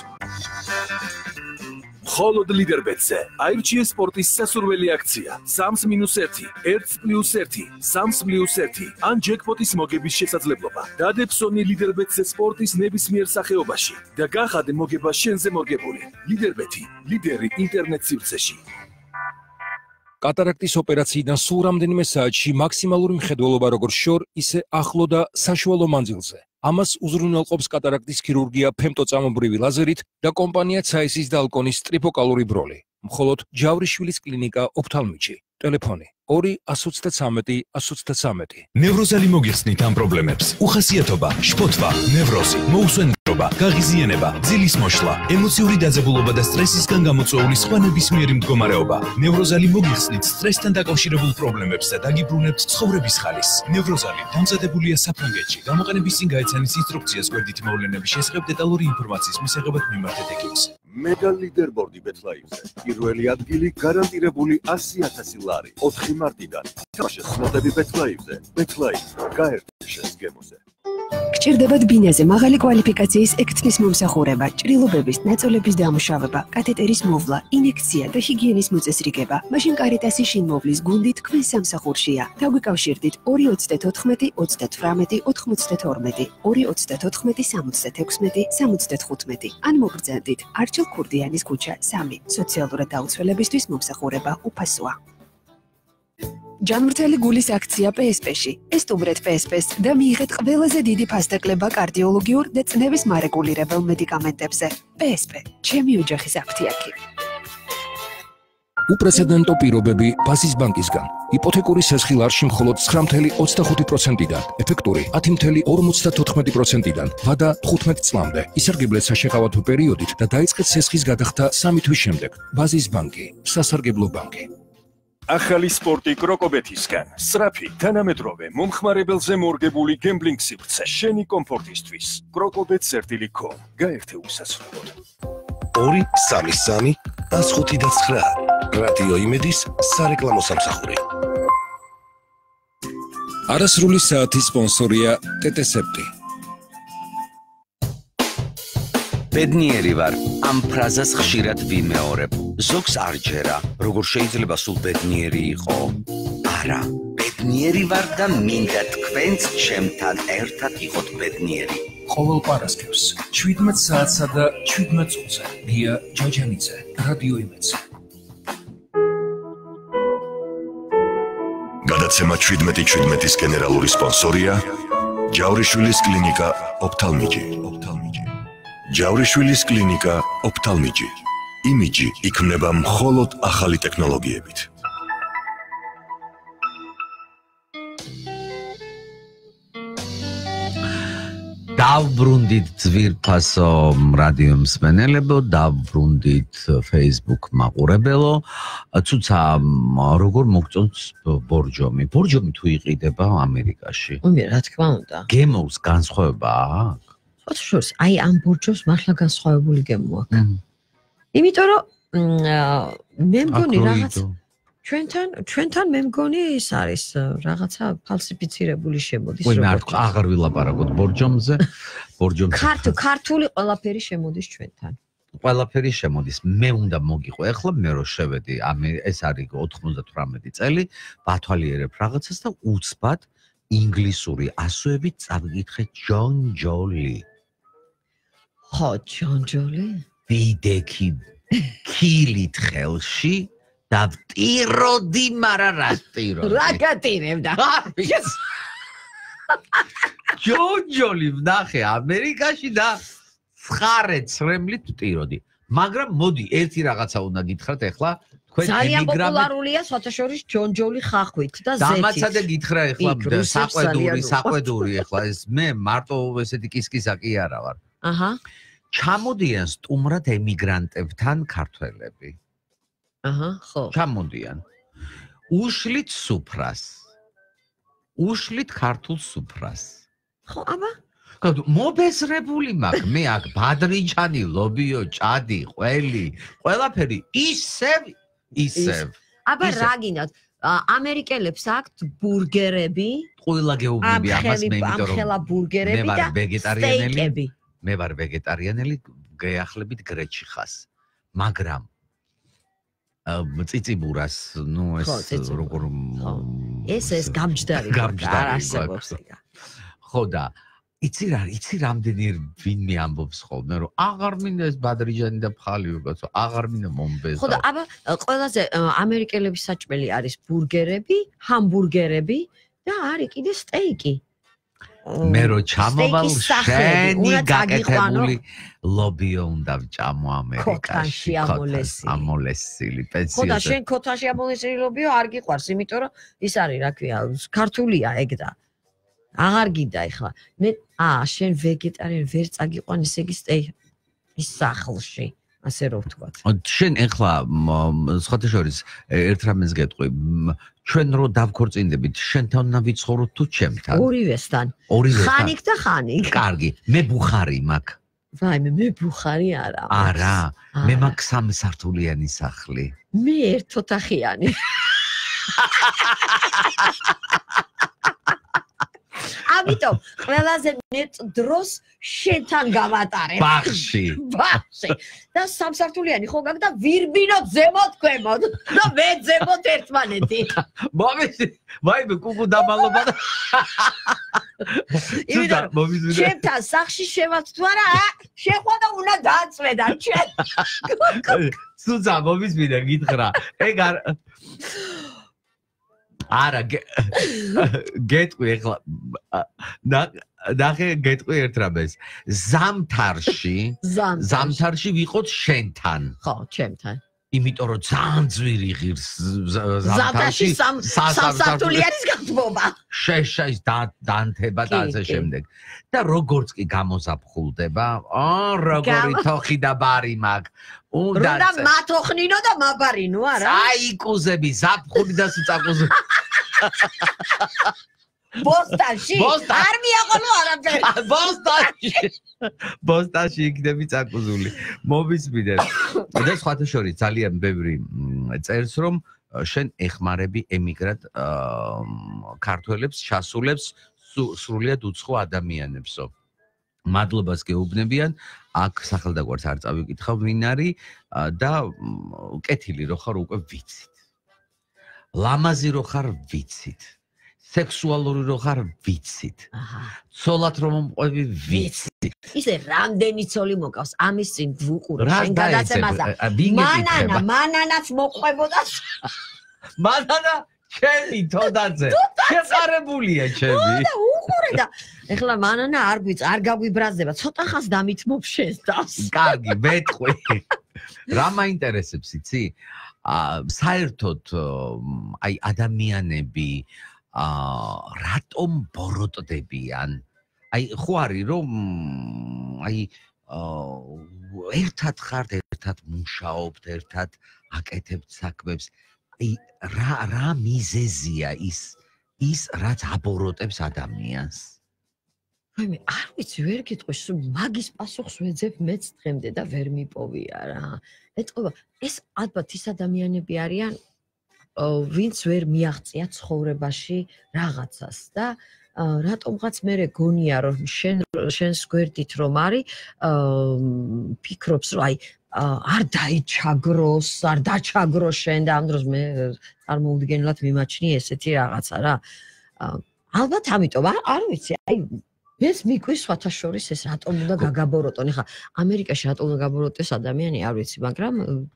მხოლოდ ლიდერბეტზე აირჩიე სპორტის სასურველი აქცია სამს მინუს ერთი, ერთს პლუს ერთი, სამს პლუს ერთი ან ჯეკპოტის მოგების შესაძლებლობა. დადებ სონი ლიდერბეტზე სპორტის ნებისმიერ სახეობაში და გახადე მოგება შენზე მორგებული. ლიდერბეტი, ლიდერი ინტერნეტ სივრცეში.
კატარაქტის ოპერაციიდან სულ რამდენიმე საათში მაქსიმალური მხედველობა როგორც შორ, ისე ახლო და საშუალო მანძილზე. ამას უზრუნველყოფს კატარაქტის ქირურგია ფემტოწამობრივი ლაზერით და კომპანია ცაისის და ალკონის ტრიფოკალური ბროლი. მხოლოდ ჯავრიშვილის კლინიკა ოფთალმიჯი. ტელეფონი ორი ათს ოცდათრამეტი ათს ოცდათრამეტი.
ნევროზალი მოგიხსნით ამ პრობლემებს. უხასიათობა, შფოთვა, ნევროზი, მოუსვენრობა, გაღიზიანება, ძილის მოშლა, ემოციური დაძაბულობა და სტრესისგან გამოწვეული სხვა ნებისმიერი მდგომარეობა. ნევროზალი მოგიხსნით სტრესთან დაკავშირებულ პრობლემებს და დაგიბრუნებთ ცხოვრების ხალისს. ნევროზალი დამზადებულია საფრანგეთში. გამოყენების წინ გაეცანის ინსტრუქციას გვერდითი მოვლენების შესახებ დეტალური ინფორმაციის მისაღებად მიმართეთ ექიპს.
მეგა ლიდერბორდი ბეთლაივზე. პირველი ადგილი გარანტირებული ასი ათასი ლარი. ოთხი მარტიდან. თამაშის მოდები ბეთლაივზე. ბეთლაივ გაერთიანეს გემოზე.
გჭირდებათ ბინაზე მაღალი კვალიფიკაციის ექთნის მომსახურება, ჭრილობების, ნაწოლების დამუშავება, კათეტერის მოვლა, ინექცია და ჰიგიენის მოწესრიგება. მაშინ კარიტასი შინმოვლის გუნდი თქვენ სამსახურშია. დაგვიკავშირდით ორი ოცდათოთხმეტი ოცდათვრამეტი ოთხმოცდათორმეტი, ორი ოცდათოთხმეტი სამოცდათექვსმეტი სამოცდათხუთმეტი. ან მოგბრძანდით არჩილ ქურდიანის ქუჩა სამი. სოციალურად დაუცველებისთვის მომსახურება უფასოა. ჯანმრთელი გულის აქცია პე ეს პე-ში. ესტუმრეთ პე ეს პე-ს და მიიღეთ ყველაზე დიდი ფასდაკლება კარდიოლოგიურ და წნევის მარეგულირებელ მედიკამენტებზე. პე ეს პე, ჩემი ოჯახის აფთიაქი.
უპრეცედენტო პირობები ბაზის ბანკისგან. იპოთეკური სესხილარში მხოლოდ ცხრა ოცდაოთხ პროცენტიდან, ეფექტური ათი ოცდათოთხმეტი პროცენტიდან, ვადა თხუთმეტ წლამდე. ისარგებლეთ საშეყავათო პერიოდით და დაიწყეთ სესხის გადახდა სამი თვის შემდეგ. ბაზის ბანკი, სასარგებლო ბანკი.
ახალი სპორტი კროკობეთისგან. სწრაფი, თანამედროვე, მომხმარებელზე მორგებული გემბლინგ სივრცე შენი კომფორტისთვის. კროკობეთ წერტილი კომ. გაერთე უსასრულოდ.
ორი სამი სამი ას ხუთი და ცხრა. რადიო იმედის სარეკლამო სამსახური.
არასრული საათის სპონსორია ტეტესეპტი.
ბედნიერი ვარ, ამ ფრაზას ხშირად ვიმეორებ. ზოგს არ ჯერა, როგორ შეიძლება სულ ბედნიერი იყო? არა, ბედნიერი ვარ და მინდა თქვენც ჩემთან ერთად იყოთ ბედნიერი.
ყოველ პარასკევს შვიდმეტ საათსა და შვიდმეტ წუთზე გია ჯაჯანიძე, რადიო იმედზე.
გადაცემა შვიდმეტი შვიდმეტის გენერალური სპონსორია ჯავრიშვილის კლინიკა ოფთალმიჯი. ჯავრიშვილის კლინიკა ოფთალმიჯი. იმიჯი იქმნება მხოლოდ ახალი ტექნოლოგიებით.
დავბრუნდით ძვირფასო რადიო მსმენელებო, დავბრუნდით Facebook მაყურებელო. ცუცა როგორ მოგწონთ ბორჯომი? ბორჯომი თუ იყიდება ამერიკაში?
ომი, რა თქმა უნდა.
გემოს განსხვავება აქვს?
ოთხშორს, აი ამ ბორჯომს მართლა განსხვავებული გემო აქვს. იმიტომ რომ მე მგონი რაღაც ჩვენთან ჩვენთან მე მგონი ის არის რაღაცა ფალსიფიცირებული შემოდის
როგორ. ვინმე არ თქვა, აღარ ვილაპარაკოთ ბორჯომზე. ბორჯომზე.
ქართული ქართული ყველაფერი შემოდის ჩვენთან.
ყველაფერი შემოდის. მე უნდა მოგიყო. ეხლა მე რო შევედი, ეს არის ოთხმოცდათვრამეტი წელი, ვათვალიერებ რაღაცას და უცბად ინგლისური ასოებით წავიკითხე ჯონ ჯოლი.
ხო, ჯონ ჯოლი?
დიდექი ქილით ხელში და ვტიროდი, მაგრამ რა ვტიროდი?
რა გატირებდა?
ჯონ ჯოლი ვნახე ამერიკაში და ცხარე ცრემლით ვტიროდი. მაგრამ მოდი, ერთი რაღაცა უნდა გითხრათ ეხლა.
ძალიან პოპულარულია საერთაშორის ჯონ ჯოლი ხახვით და ზეთით.
დამაცადე გითხრა ეხლა საყვედური, საყვედური ეხლა ეს მე მარტო ესეთი კისკისა კი არა ვარ.
აჰა.
ჩამოდიან სტუმრად ემიგრანტებთან ქართველები.
აჰა, ხო.
ჩამოდიან. უშლით სუფრას. უშლით ქართულ სუფრას.
ხო, აბა.
მობეზრებული მაქვს მე აქ ბადრიჯანი, ლობიო, ჭადი, ყველი, ყველაფერი ისევ ისევ.
აბა რა გინდათ? ამერიკელებს აქვთ ბურგერები.
ყველა გეუბნები ამას მე იმიტომ რომ
ამხელა ბურგერები და სტეიკები.
მე ვარ ვეგეტარიანელი, გეახლებით გრეჩიხას. მაგრამ წიწიბურას, ნუ ეს როგორ
ეს ეს გამჯდარი არ არსებობს.
ხო და იცი რა, იცი რამდენი ვინმე ამბობს ხოლმე, რომ აღარ მინდა ეს ბადრიჯანი და ფხალი უკაცო, აღარ მინდა მომბეზო.
ხო და აბა ყველაზე ამერიკელების საჭმელი არის ბურგერები, ჰამბურგერები და არის კიდე სტეიკი.
მე რო ჩამოვალ შენი გაკეთებული ლობიო უნდა ვჭამო ამერიკაში.
ქოთანში
ამოლესილი პენსიაზე.
ხო და შენ ქოთანში ამოლესილი ლობიო არ გიყვარს, იმიტომ რომ ის არის რა ქვია, ქართულია ეგ და აღარ გიდა ეხლა. მე აა შენ ვეგეტარიანი ვერ წაგიყვან ესე იგი სტეი ის სახლში, ასე რომ ვთქვათ.
შენ ეხლა სხვათა შორის ერთ რამეს გეტყვი. ჩვენ რო დავქორწინდებით, შენთან უნდა ვიცხოვროთ თუ ჩემთან?
ორივესთან. ხანიკ და ხანიკ.
კარგი, მე ბუხარი მაქვს.
ვაიმე, მე ბუხარი არა.
არა, მე მაქვს სამი სართულიანი სახლი.
მე ერთ ოთახიანი. ამიტომ ყველაზე მეტ დროს შენთან გავატარებ.
ბაღში.
ბაღში. და სამსართულიანი ხო გაქვს და ვირბინოთ ზემოთ ქვემოთ და მე ზემოთ ერთმანეთი.
მომისი, ვაიმე კუკუ დამალობა და
იმიტომ ჩემთან სახში შევათ თუ არა, შეხვა და უნდა დაწვედა ჩვენ.
სუზა მომისმინე გითხრა. ეგ არ არა გეტყვი ეხლა ნახე გეტყვი ერთ რამეს ზამთარში ზამთარში ვიყოთ შენთან
ხო ჩემთან
იმიტომ რომ ძალიან ძვირი ღირს
ზამთარში სამსართულიანის გათბობა
შეშაის დანთება და ასე შემდეგ და როგორც კი გამოზაფხულდება აა როგორი თოხი და ბარი მაქვს
უნდა მათოხნინო და მაბარინო არა
საიკუზები ზაფხული და სიწაკუზი
ბოსტანში არ მიაყოლო არაფერი
ბოსტანში ბოსტანში იქნები წაკუზული მომისმინე და სხვათა შორის ძალიან ბევრი წერს რომ შენ ეხმარები ემიგრანტ ქართველებს ჩასულებს სრულიად უცხო ადამიანებსო მადლობას გეუბნებიან აქ სახელდაგვარს არ წავიკითხავ ვინ არის და კეთილი რო ხარ უკვე ვიცით ლამაზი რო ხარ ვიცით სექსუალური რო ხარ ვიცით ცოლად რომ მომყვები ვიცით
ისე რამდენი ცოლი მოკავს ამის წინ გვუყურე შენ გადაცემაზე მანანა მანანაც მოყვებოდა
მანანა ჩემი თოდაძე შეყარებულია ჩემი
და უყურე და ეხლა მანანა არ გვიც არ გაგვიბრაზდება ცოტა ხანს დამითმობ შენს დავს
კარგი მეტყვი რა მაინტერესებს იცი საერთოდ აი ადამიანები აა რატომ ბოროტდებიან აი ხო არის რომ აი ერთად ხართ ერთად მუშაობთ ერთად აკეთებთ საქმებს აი რა რა მიზეზია ის ის რაც აბოროტებს ადამიანს
მე არ ვიცი ვერ გიტყვი სულ მაგის პასუხს ვეძებ მეც დღემდე და ვერ მიპოვია რა ეტყობა ეს ალბათ ის ადამიანები არიან ვინც ვერ მიაღწია ცხოვრებაში რაღაცას და რატომღაც მე გონია რომ შენ შენს გვერდით რომ არის ფიქრობს რომ აი არ დაიჩაგროს არ დაჩაგროს შენ და ამ დროს მე წარმოუდგენლად მიმაჩნი ესეთი რაღაცა რა ალბათ ამიტომ არ ვიცი აი ეს მიკვის სხვათა შორის ეს რატომ უნდა გაგაბოროტონ ეხლა ამერიკაში რატომ უნდა გაბოროტოს ადამიანი არ ვიცი მაგრამ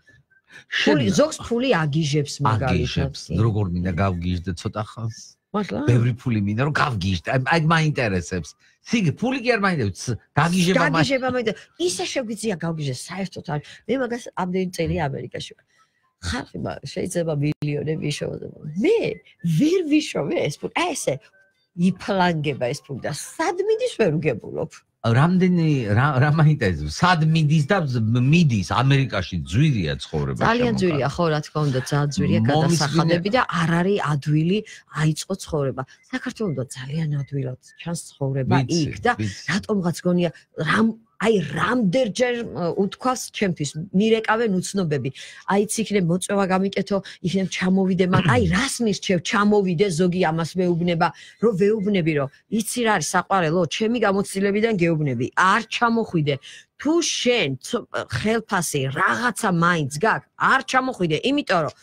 ფული ზოგს ფული აგიჟებს მაგალითად
როგორ მინდა გავგიჟდე ცოტა ხანს
მართლა
ბევრი ფული მინდა რომ გავგიჟდე აი მაინტერესებს სიგი ფული კი არ მაინტერესებს გაგიჟება
გაგიჟება მაინტერესებს ისე შეგვიძლია გავგიჟდეს საერთოდ არ მე მაგას ამდენი წელი ამერიკაში ვარ ხალხი შეიძლება მილიონები შევადება მე ვერ ვიშოვე ეს ფული აი ესე იფლანგება ეს ფული და სად მიდის ვერ ვგებულობ
რამდენი რა მაინტერესებს სად მიდის და მიდის ამერიკაში ძვირია ცხოვრება
ძალიან ძვირია ხო რა თქმა უნდა ძალიან ძვირია გადასახადები და არ არის ადვილი აიწყო ცხოვრება საქართველოს ძალიან ადვილად ჩანს ცხოვრება იქ და რატომღაც გონია რამ აი რამდენჯერ უთქვას ჩემთვის მირეკავენ უცნობები აიც იქნებ მოწვევა გამიკეთო იქნებ ჩამოვიდე მაგ აი რას მირჩევ ჩამოვიდე ზოგი ამას მეუბნება რომ ვეუბნები რომ იცი რა არის საყვარელო ჩემი გამოცდილებიდან გეუბნები არ ჩამოხვიდე თუ შენ ხელფასი რაღაცა მაინც გაქვს არ ჩამოხვიდე იმიტომ რომ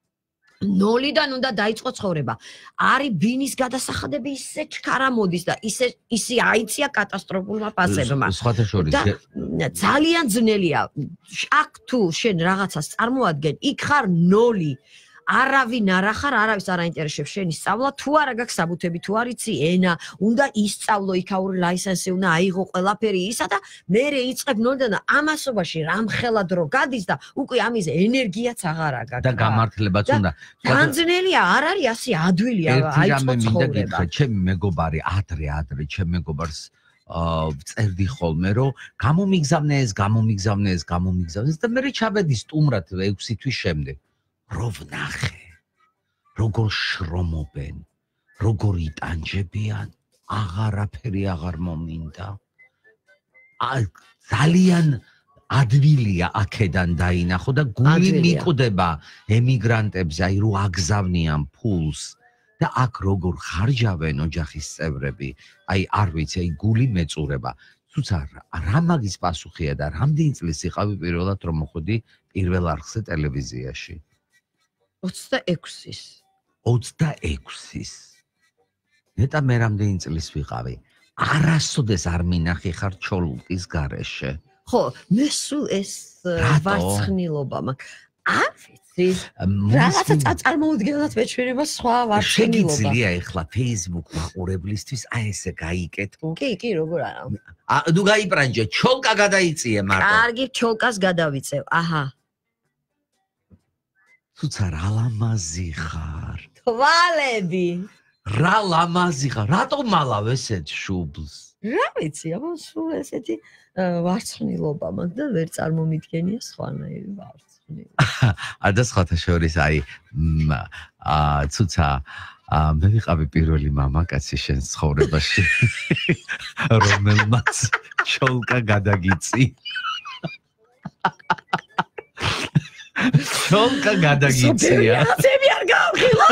ნოლიდან უნდა დაიწყო ცხოვრება. არის ბინის გადასახადები ისე ჩქარა მოდის და ისე ისე აიწია კატასტროფულმა ფასებმა.
სხვათა შორის
ძალიან ძნელია. აქ თუ შენ რაღაცას წარმოადგენ, იქ ხარ ნოლი. არავინ არ ახარ, არავის არ აინტერესებს შენი სწავლა, თუ არა გაქვს საბუთები, თუ არ იცი ენა, უნდა ისწავლო იქაური ლაისენსი, უნდა აიღო ყველაფერი ისა და მერე იწყებ ნოლიდან და ამასობაში რამხელა დრო გადის და უკვე ამის ენერგიაც აღარ აქვს.
და გამართლებაც უნდა.
განძნელია, არ არის ასე ადვილი აიწყო ცხოვრება.
ჩემი მეგობარი ადრე ადრე ჩემ მეგობარს წერდი ხოლმე რომ გამომიგზავნე ეს, გამომიგზავნე ეს, გამომიგზავნე ეს და მე ჩაბედი სტუმრად ექვსი თვის შემდეგ. რო ვნახე, როგორ შრომობენ, როგორ იტანჯებიან, აღარაფერი აღარ მომინდა. ძალიან ადვილია აქედან დაინახო და გული მიკვდება ემიგრანტებზე, აი რო აგზავნიან ფულს და აქ როგორ ხარჯავენ ოჯახის წევრები, აი არ ვიცი, აი გული მეწურება. თუცა რა მაგის პასუხია და რამდენი წლის იყავი პირველად რომ მოხვედი პირველ არხზე ტელევიზიაში?
ოცდაექვსის.
ოცდაექვსის. ნეტა მე რამდენი წლის ვიყავი? არასოდეს არ მინახი ხარ ჩოლკის გარეშე.
ხო, მე სულ ეს ვარცხნილობა მაქვს. არ ვიცი. რაღაცა წაწარმოუდგენლად მეჩვენება სხვა ვარცხნილობა.
შეგიძლია ეხლა Facebook მაყურებლისთვის აი ესე გაიკეთო?
კი, კი, როგორ არა.
ნუ გაიბრანჯე, ჩოლკა გადაიწიე მარტო.
კარგი, ჩოლკას გადავიწევ. აჰა.
თუცა რა ლამაზი ხარ.
თვალები.
რა ლამაზი ხარ. რატომ მალავ ესეთ შუბლს?
რა ვიცი, აბა სულ ესეთი ვარცხნილობა მაქვს და ვერ წარმომიდგენია სხვანაირი ვარცხნილობა.
და სხვათა შორის აი აა თუცა მე ვიყავი პირველი მამაკაცი შენ ცხოვრებაში რომელმაც ჩოლკა გადაგიწი. ჩოლკა გადაგიწია.
სოფიაცები არ გავხილო.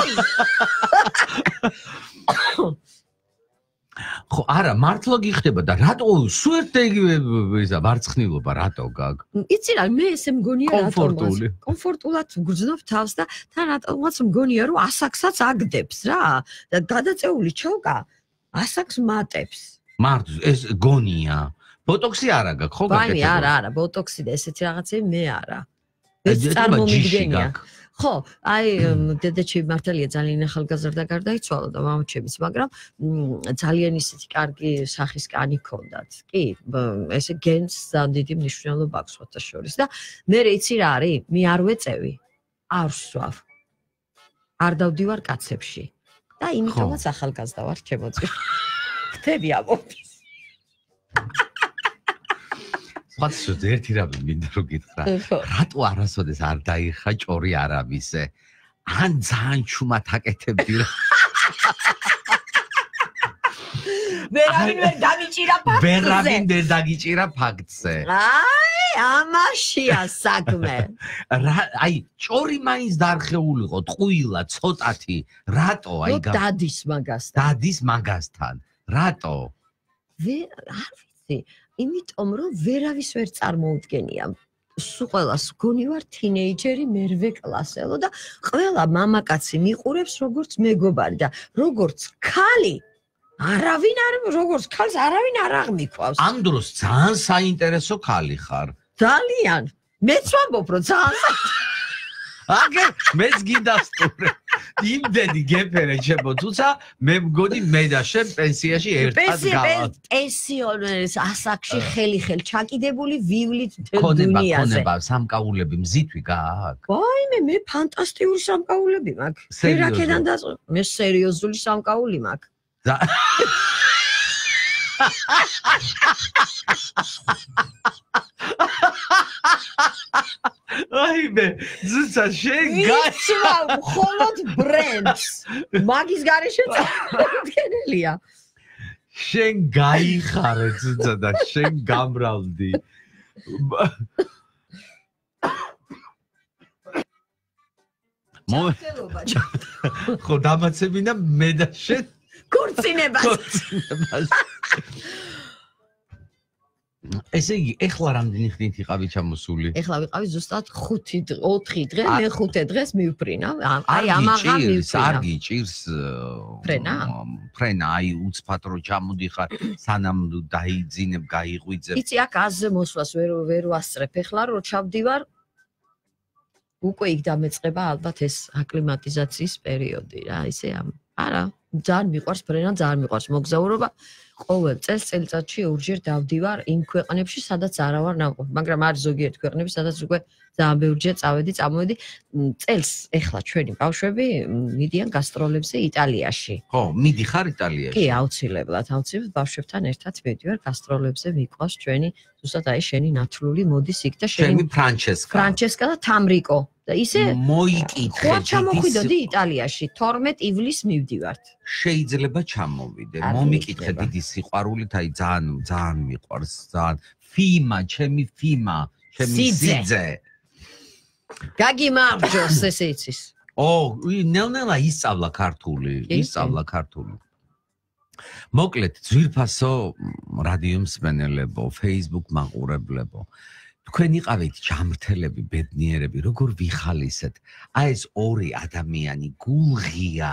ხო, არა, მართლა გიხდება და რატო სუერთე იგივე ისა ვარცხნილობა რატო გაგ?
იცი რა, მე ესე მგონია რატომ
კომფორტული.
კომფორტულად გრძნობ თავს და თან რატომაც მგონია რომ ასაკსაც აგდებს რა და გადაწეული ჩოლკა ასაკს მატებს.
მარტო ეს გონია. ბოტოქსი არა გაქვს ხო გაკეთებული?
ბანი არა, არა, ბოტოქსი და ესეთი რაღაცები მე არა. ეს წარმომიდგენია. ხო, აი დედაჩემი მართალია ძალიან ახალგაზრდა გარდაიცვალა და მამაჩემიც, მაგრამ ძალიან ისეთი კარგი სახის კანი ჰქონდათ. კი, ესე გენს ძალიან დიდი მნიშვნელობა აქვს სხვათა შორის და მე იცი რა არის? მე არ ვეწევი, არ ვსვავ. არ დავდივარ კაცებში და იმიტომაც ახალგაზრდა ვარ ჩემოწი. ხტები ამოფის.
ფასოდ ერთი რამე მინდა რომ გითხრა. რატო არასოდეს არ დაიხა ჭორი არავისზე? ან ძალიან ჩუმად აკეთებდი რა.
ვერავინ ვერ დამიჭირა ფაქტზე.
ვერავინ ვერ დაგიჭირა ფაქტზე.
აი, ამაშია საქმე.
აი, ჭორი მაინც დარხეულიყო, ტყუილა, ცოტათი. რატო? აი,
დადის მაგასთან.
დადის მაგასთან. რატო?
ვერ არ ვიცი. იმიტომ რომ ვერავის ვერ წარმოუდგენია. სულ ყველას გონი ვარ თინეიჯერი მერვე კლასელო და ყველა მამაკაცი მიყურებს როგორც მეგობარი და როგორც ქალი არავინ არ როგორც ქალს არავინ არ აღმიქვავს.
ამ დროს ძალიან საინტერესო ქალი ხარ.
ძალიან. მეც ვამბობ რომ ძალიან
აგე მეც გინდასტურე. იმდენი გეფერე ჩემო, თუცა მე მგონი მე და შენ პენსიაში ერთად გავალ.
პენსიონერის ასაკში ხელი-ხელ ჩაკიდებული ვივლით
ქონება,
დუნიაზე.
ქონება, სამკაულები მზითვი გააქვს.
ვაიმე, მე ფანტასტიკური სამკაულები მაქვს. ვერაკედან და მე სერიოზული სამკაული მაქვს.
აი მე ზუსტა შენ
გაიცვა მხოლოდ ბრენდს მაგის გარეშე წარმოდგენელია
შენ გაიხარე ზუსტა და შენ გამრავლდი ხო დამაცებინა მე და შენ
ქორწინებას
ქორწინებას ესე იგი, ეხლა რამდენი ხნით იყავი ჩამოსული?
ეხლა ვიყავი ზუსტად ხუთი ოთხი დღე, მე ხუთი დღეს მივფრინა. აი ამაღა მივფრინა.
არ გიჭირს
ფრენა?
ფრენა, აი უცბად რო ჩამოდიხარ, სანამ დაიძინებ, გაიღვიძებ.
იცი, აქ აზზე მოსვლას ვერ ვერ ვასწრებ. ეხლა რო ჩავდივარ, უკვე იქ დამეწყება ალბათ ეს აკლიმატიზაციის პერიოდი რა, ისე ამ. არა, ძალიან მიყვარს ფრენა, ძალიან მიყვარს მოგზაურობა. ყოველ წელს წელიწადში ორჯერ დავდივარ იმ ქვეყნებში, სადაც არა ვარ ნამყოფი, მაგრამ არის ზოგიერთი ქვეყნები, სადაც უკვე ძალიან ბევრჯერ წავედი, წამოვედი. წელს ეხლა ჩვენი ბავშვები მიდიან გასტროლებზე იტალიაში.
ხო, მიდიხარ იტალიაში?
კი, აუცილებლად, აუცილებლად ბავშვებთან ერთად მივდივარ გასტროლებზე, მიყვარს ჩვენი, ზუსტად აი შენი ნათლული მოდის იქ და
შენი ფრანჩესკა.
ფრანჩესკა და თამრიკო. და ისე
მოიკითხე.
ხო ჩამოხვიდოდი იტალიაში, თორმეტ ივლისს მივდივართ.
შეიძლება ჩამოვიდე. მომიკითხე დიდი სიყვარულით, აი ძალიან ძალიან მიყვარს, ძალიან. ფიმა, ჩემი ფიმა, ჩემი სიძე.
გაგიმარჯოს ესე იცის.
ო, ნელ-ნელა ისწავლა ქართული, ისწავლა ქართული. მოკლედ, ძვირფასო რადიო მსმენელებო, Facebook მაყურებლებო, თქვენ იყავით ჯამრთელები, ბედნიერები, როგორ ვიხალისეთ. აი ეს ორი ადამიანი გულღია,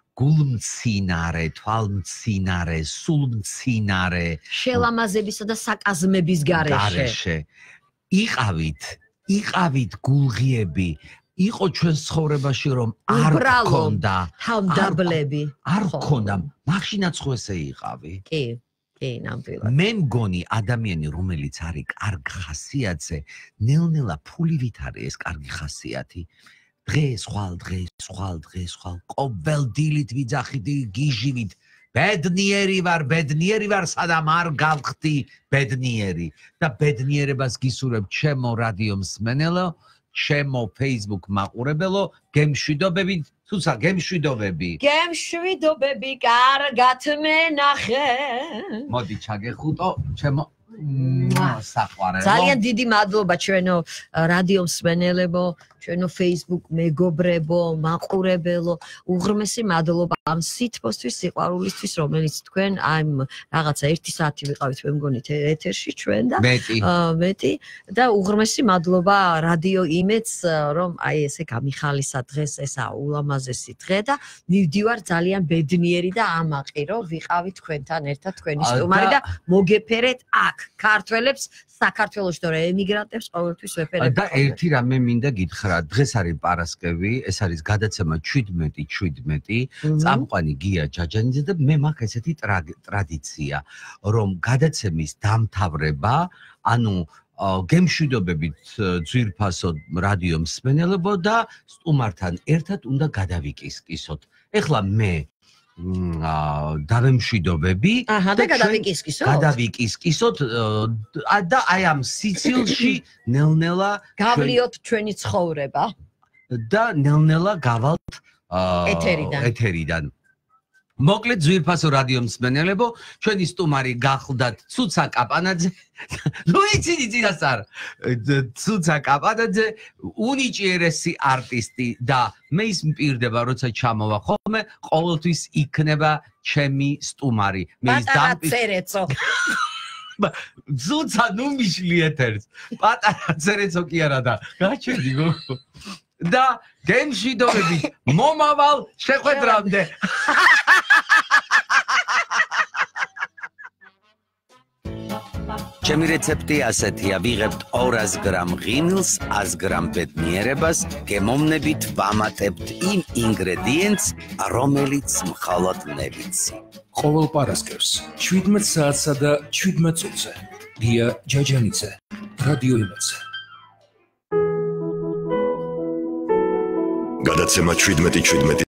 გულმცინარე, თვალმცინარე, სულმცინარე,
შელამაზებისა და საკაზმების გარეშე.
იყავით, იყავით გულღიები. იყო ჩვენ ცხოვრებაში რომ არ გქონდა
თავდაბლები.
არ გქონდა, მაშინაც ხო ესე იყავი?
კი, კი, ნამდვილად.
მე მგონი ადამიანი რომელიც არის კარგ ხასიათზე, ნელ-ნელა ფულივით არის ეს კარგი ხასიათი. დღეს ხვალ, დღეს ხვალ, დღეს ხვალ, ყოველ დილით ვიძახით, გიჟივით. ბედნიერი ვარ, ბედნიერი ვარ, სადამ არ გავხდი ბედნიერი და ბედნიერებას გისურვებ ჩემო რადიო მსმენელო, ჩემო Facebook მაყურებელო, გემშვიდობებით, თუცა გემშვიდობები.
გემშვიდობები, კარგად მენახე.
მოდი ჩაგეხუტო, ჩემო საყვარელო.
ძალიან დიდი მადლობა ჩვენო რადიო მსმენელებო, ჩვენო Facebook მეგობრებო, მაყურებელო, უღრმესი მადლობა ამ სითბოსთვის, სიყვარულისთვის, რომელიც თქვენ აი რაღაცა ერთი საათი ვიყავით მე მგონი ეთერში ჩვენ და მეტი და უღრმესი მადლობა რადიო იმედს, რომ აი ესე გამიხალისა დღეს ესა ულამაზესი დღე და მივდივარ ძალიან ბედნიერი და ამაყი, რომ ვიყავით თქვენთან ერთად თქვენი სტუმარი და მოგეფერეთ აქ ქართველებს, საქართველოში და ემიგრანტებს ყოველთვის ვეფერებ.
და ერთი რამე მინდა გითხრა, დღეს არის პარასკევი, ეს არის გადაცემა შვიდმეტი შვიდმეტი, წამყვანი გია ჯაჯანიძე და მე მაქვს ესეთი ტრადიცია, რომ გადაცემის დამთავრება, ანუ გემშვიდობებით ძვირფასო რადიო მსმენელებო და სტუმართან ერთად უნდა გადავიკისკისოთ. ეხლა მე დავემშვიდობები
და გადავიკისკისოთ.
გადავიკისკისოთ და აი ამ სიცილში ნელ-ნელა
გავლიოთ ჩვენი ცხოვრება
და ნელ-ნელა გავალთ
ეთერიდან.
ეთერიდან. მოკლედ ძვირფასო რადიო მსმენელებო, ჩვენი სტუმარი გახლდათ ცუცა კაპანაძე. ნუ იცინი წინასწარ. ცუცა კაპანაძე, უნიჭიერესი არტისტი და მე ის მპირდება, როცა ჩამოვა ხოლმე, ყოველთვის იქნება ჩემი სტუმარი. მე ის
დამპირდება.
ცუცა ნუ მიშლი ეთერს. პატარა ცერეცო კი არა და გაჩვენი გოგო. და გემშვიდობებით მომავალ შეხვედრამდე.
ჩემი რეცეპტი ასეთია, ვიღებთ ორას გრამ ღიმილს, ას გრამ ბედნიერებას, გემოვნებით ვამატებთ იმ ინგრედიენტს, რომელიც მხოლოდ მე ვიცი.
ყოველ პარასკევს შვიდმეტ საათსა და შვიდმეტ წუთზე გია ჯაჯანიძე, რადიო იმედზე.
გადაცემა შვიდმეტი შვიდმეტი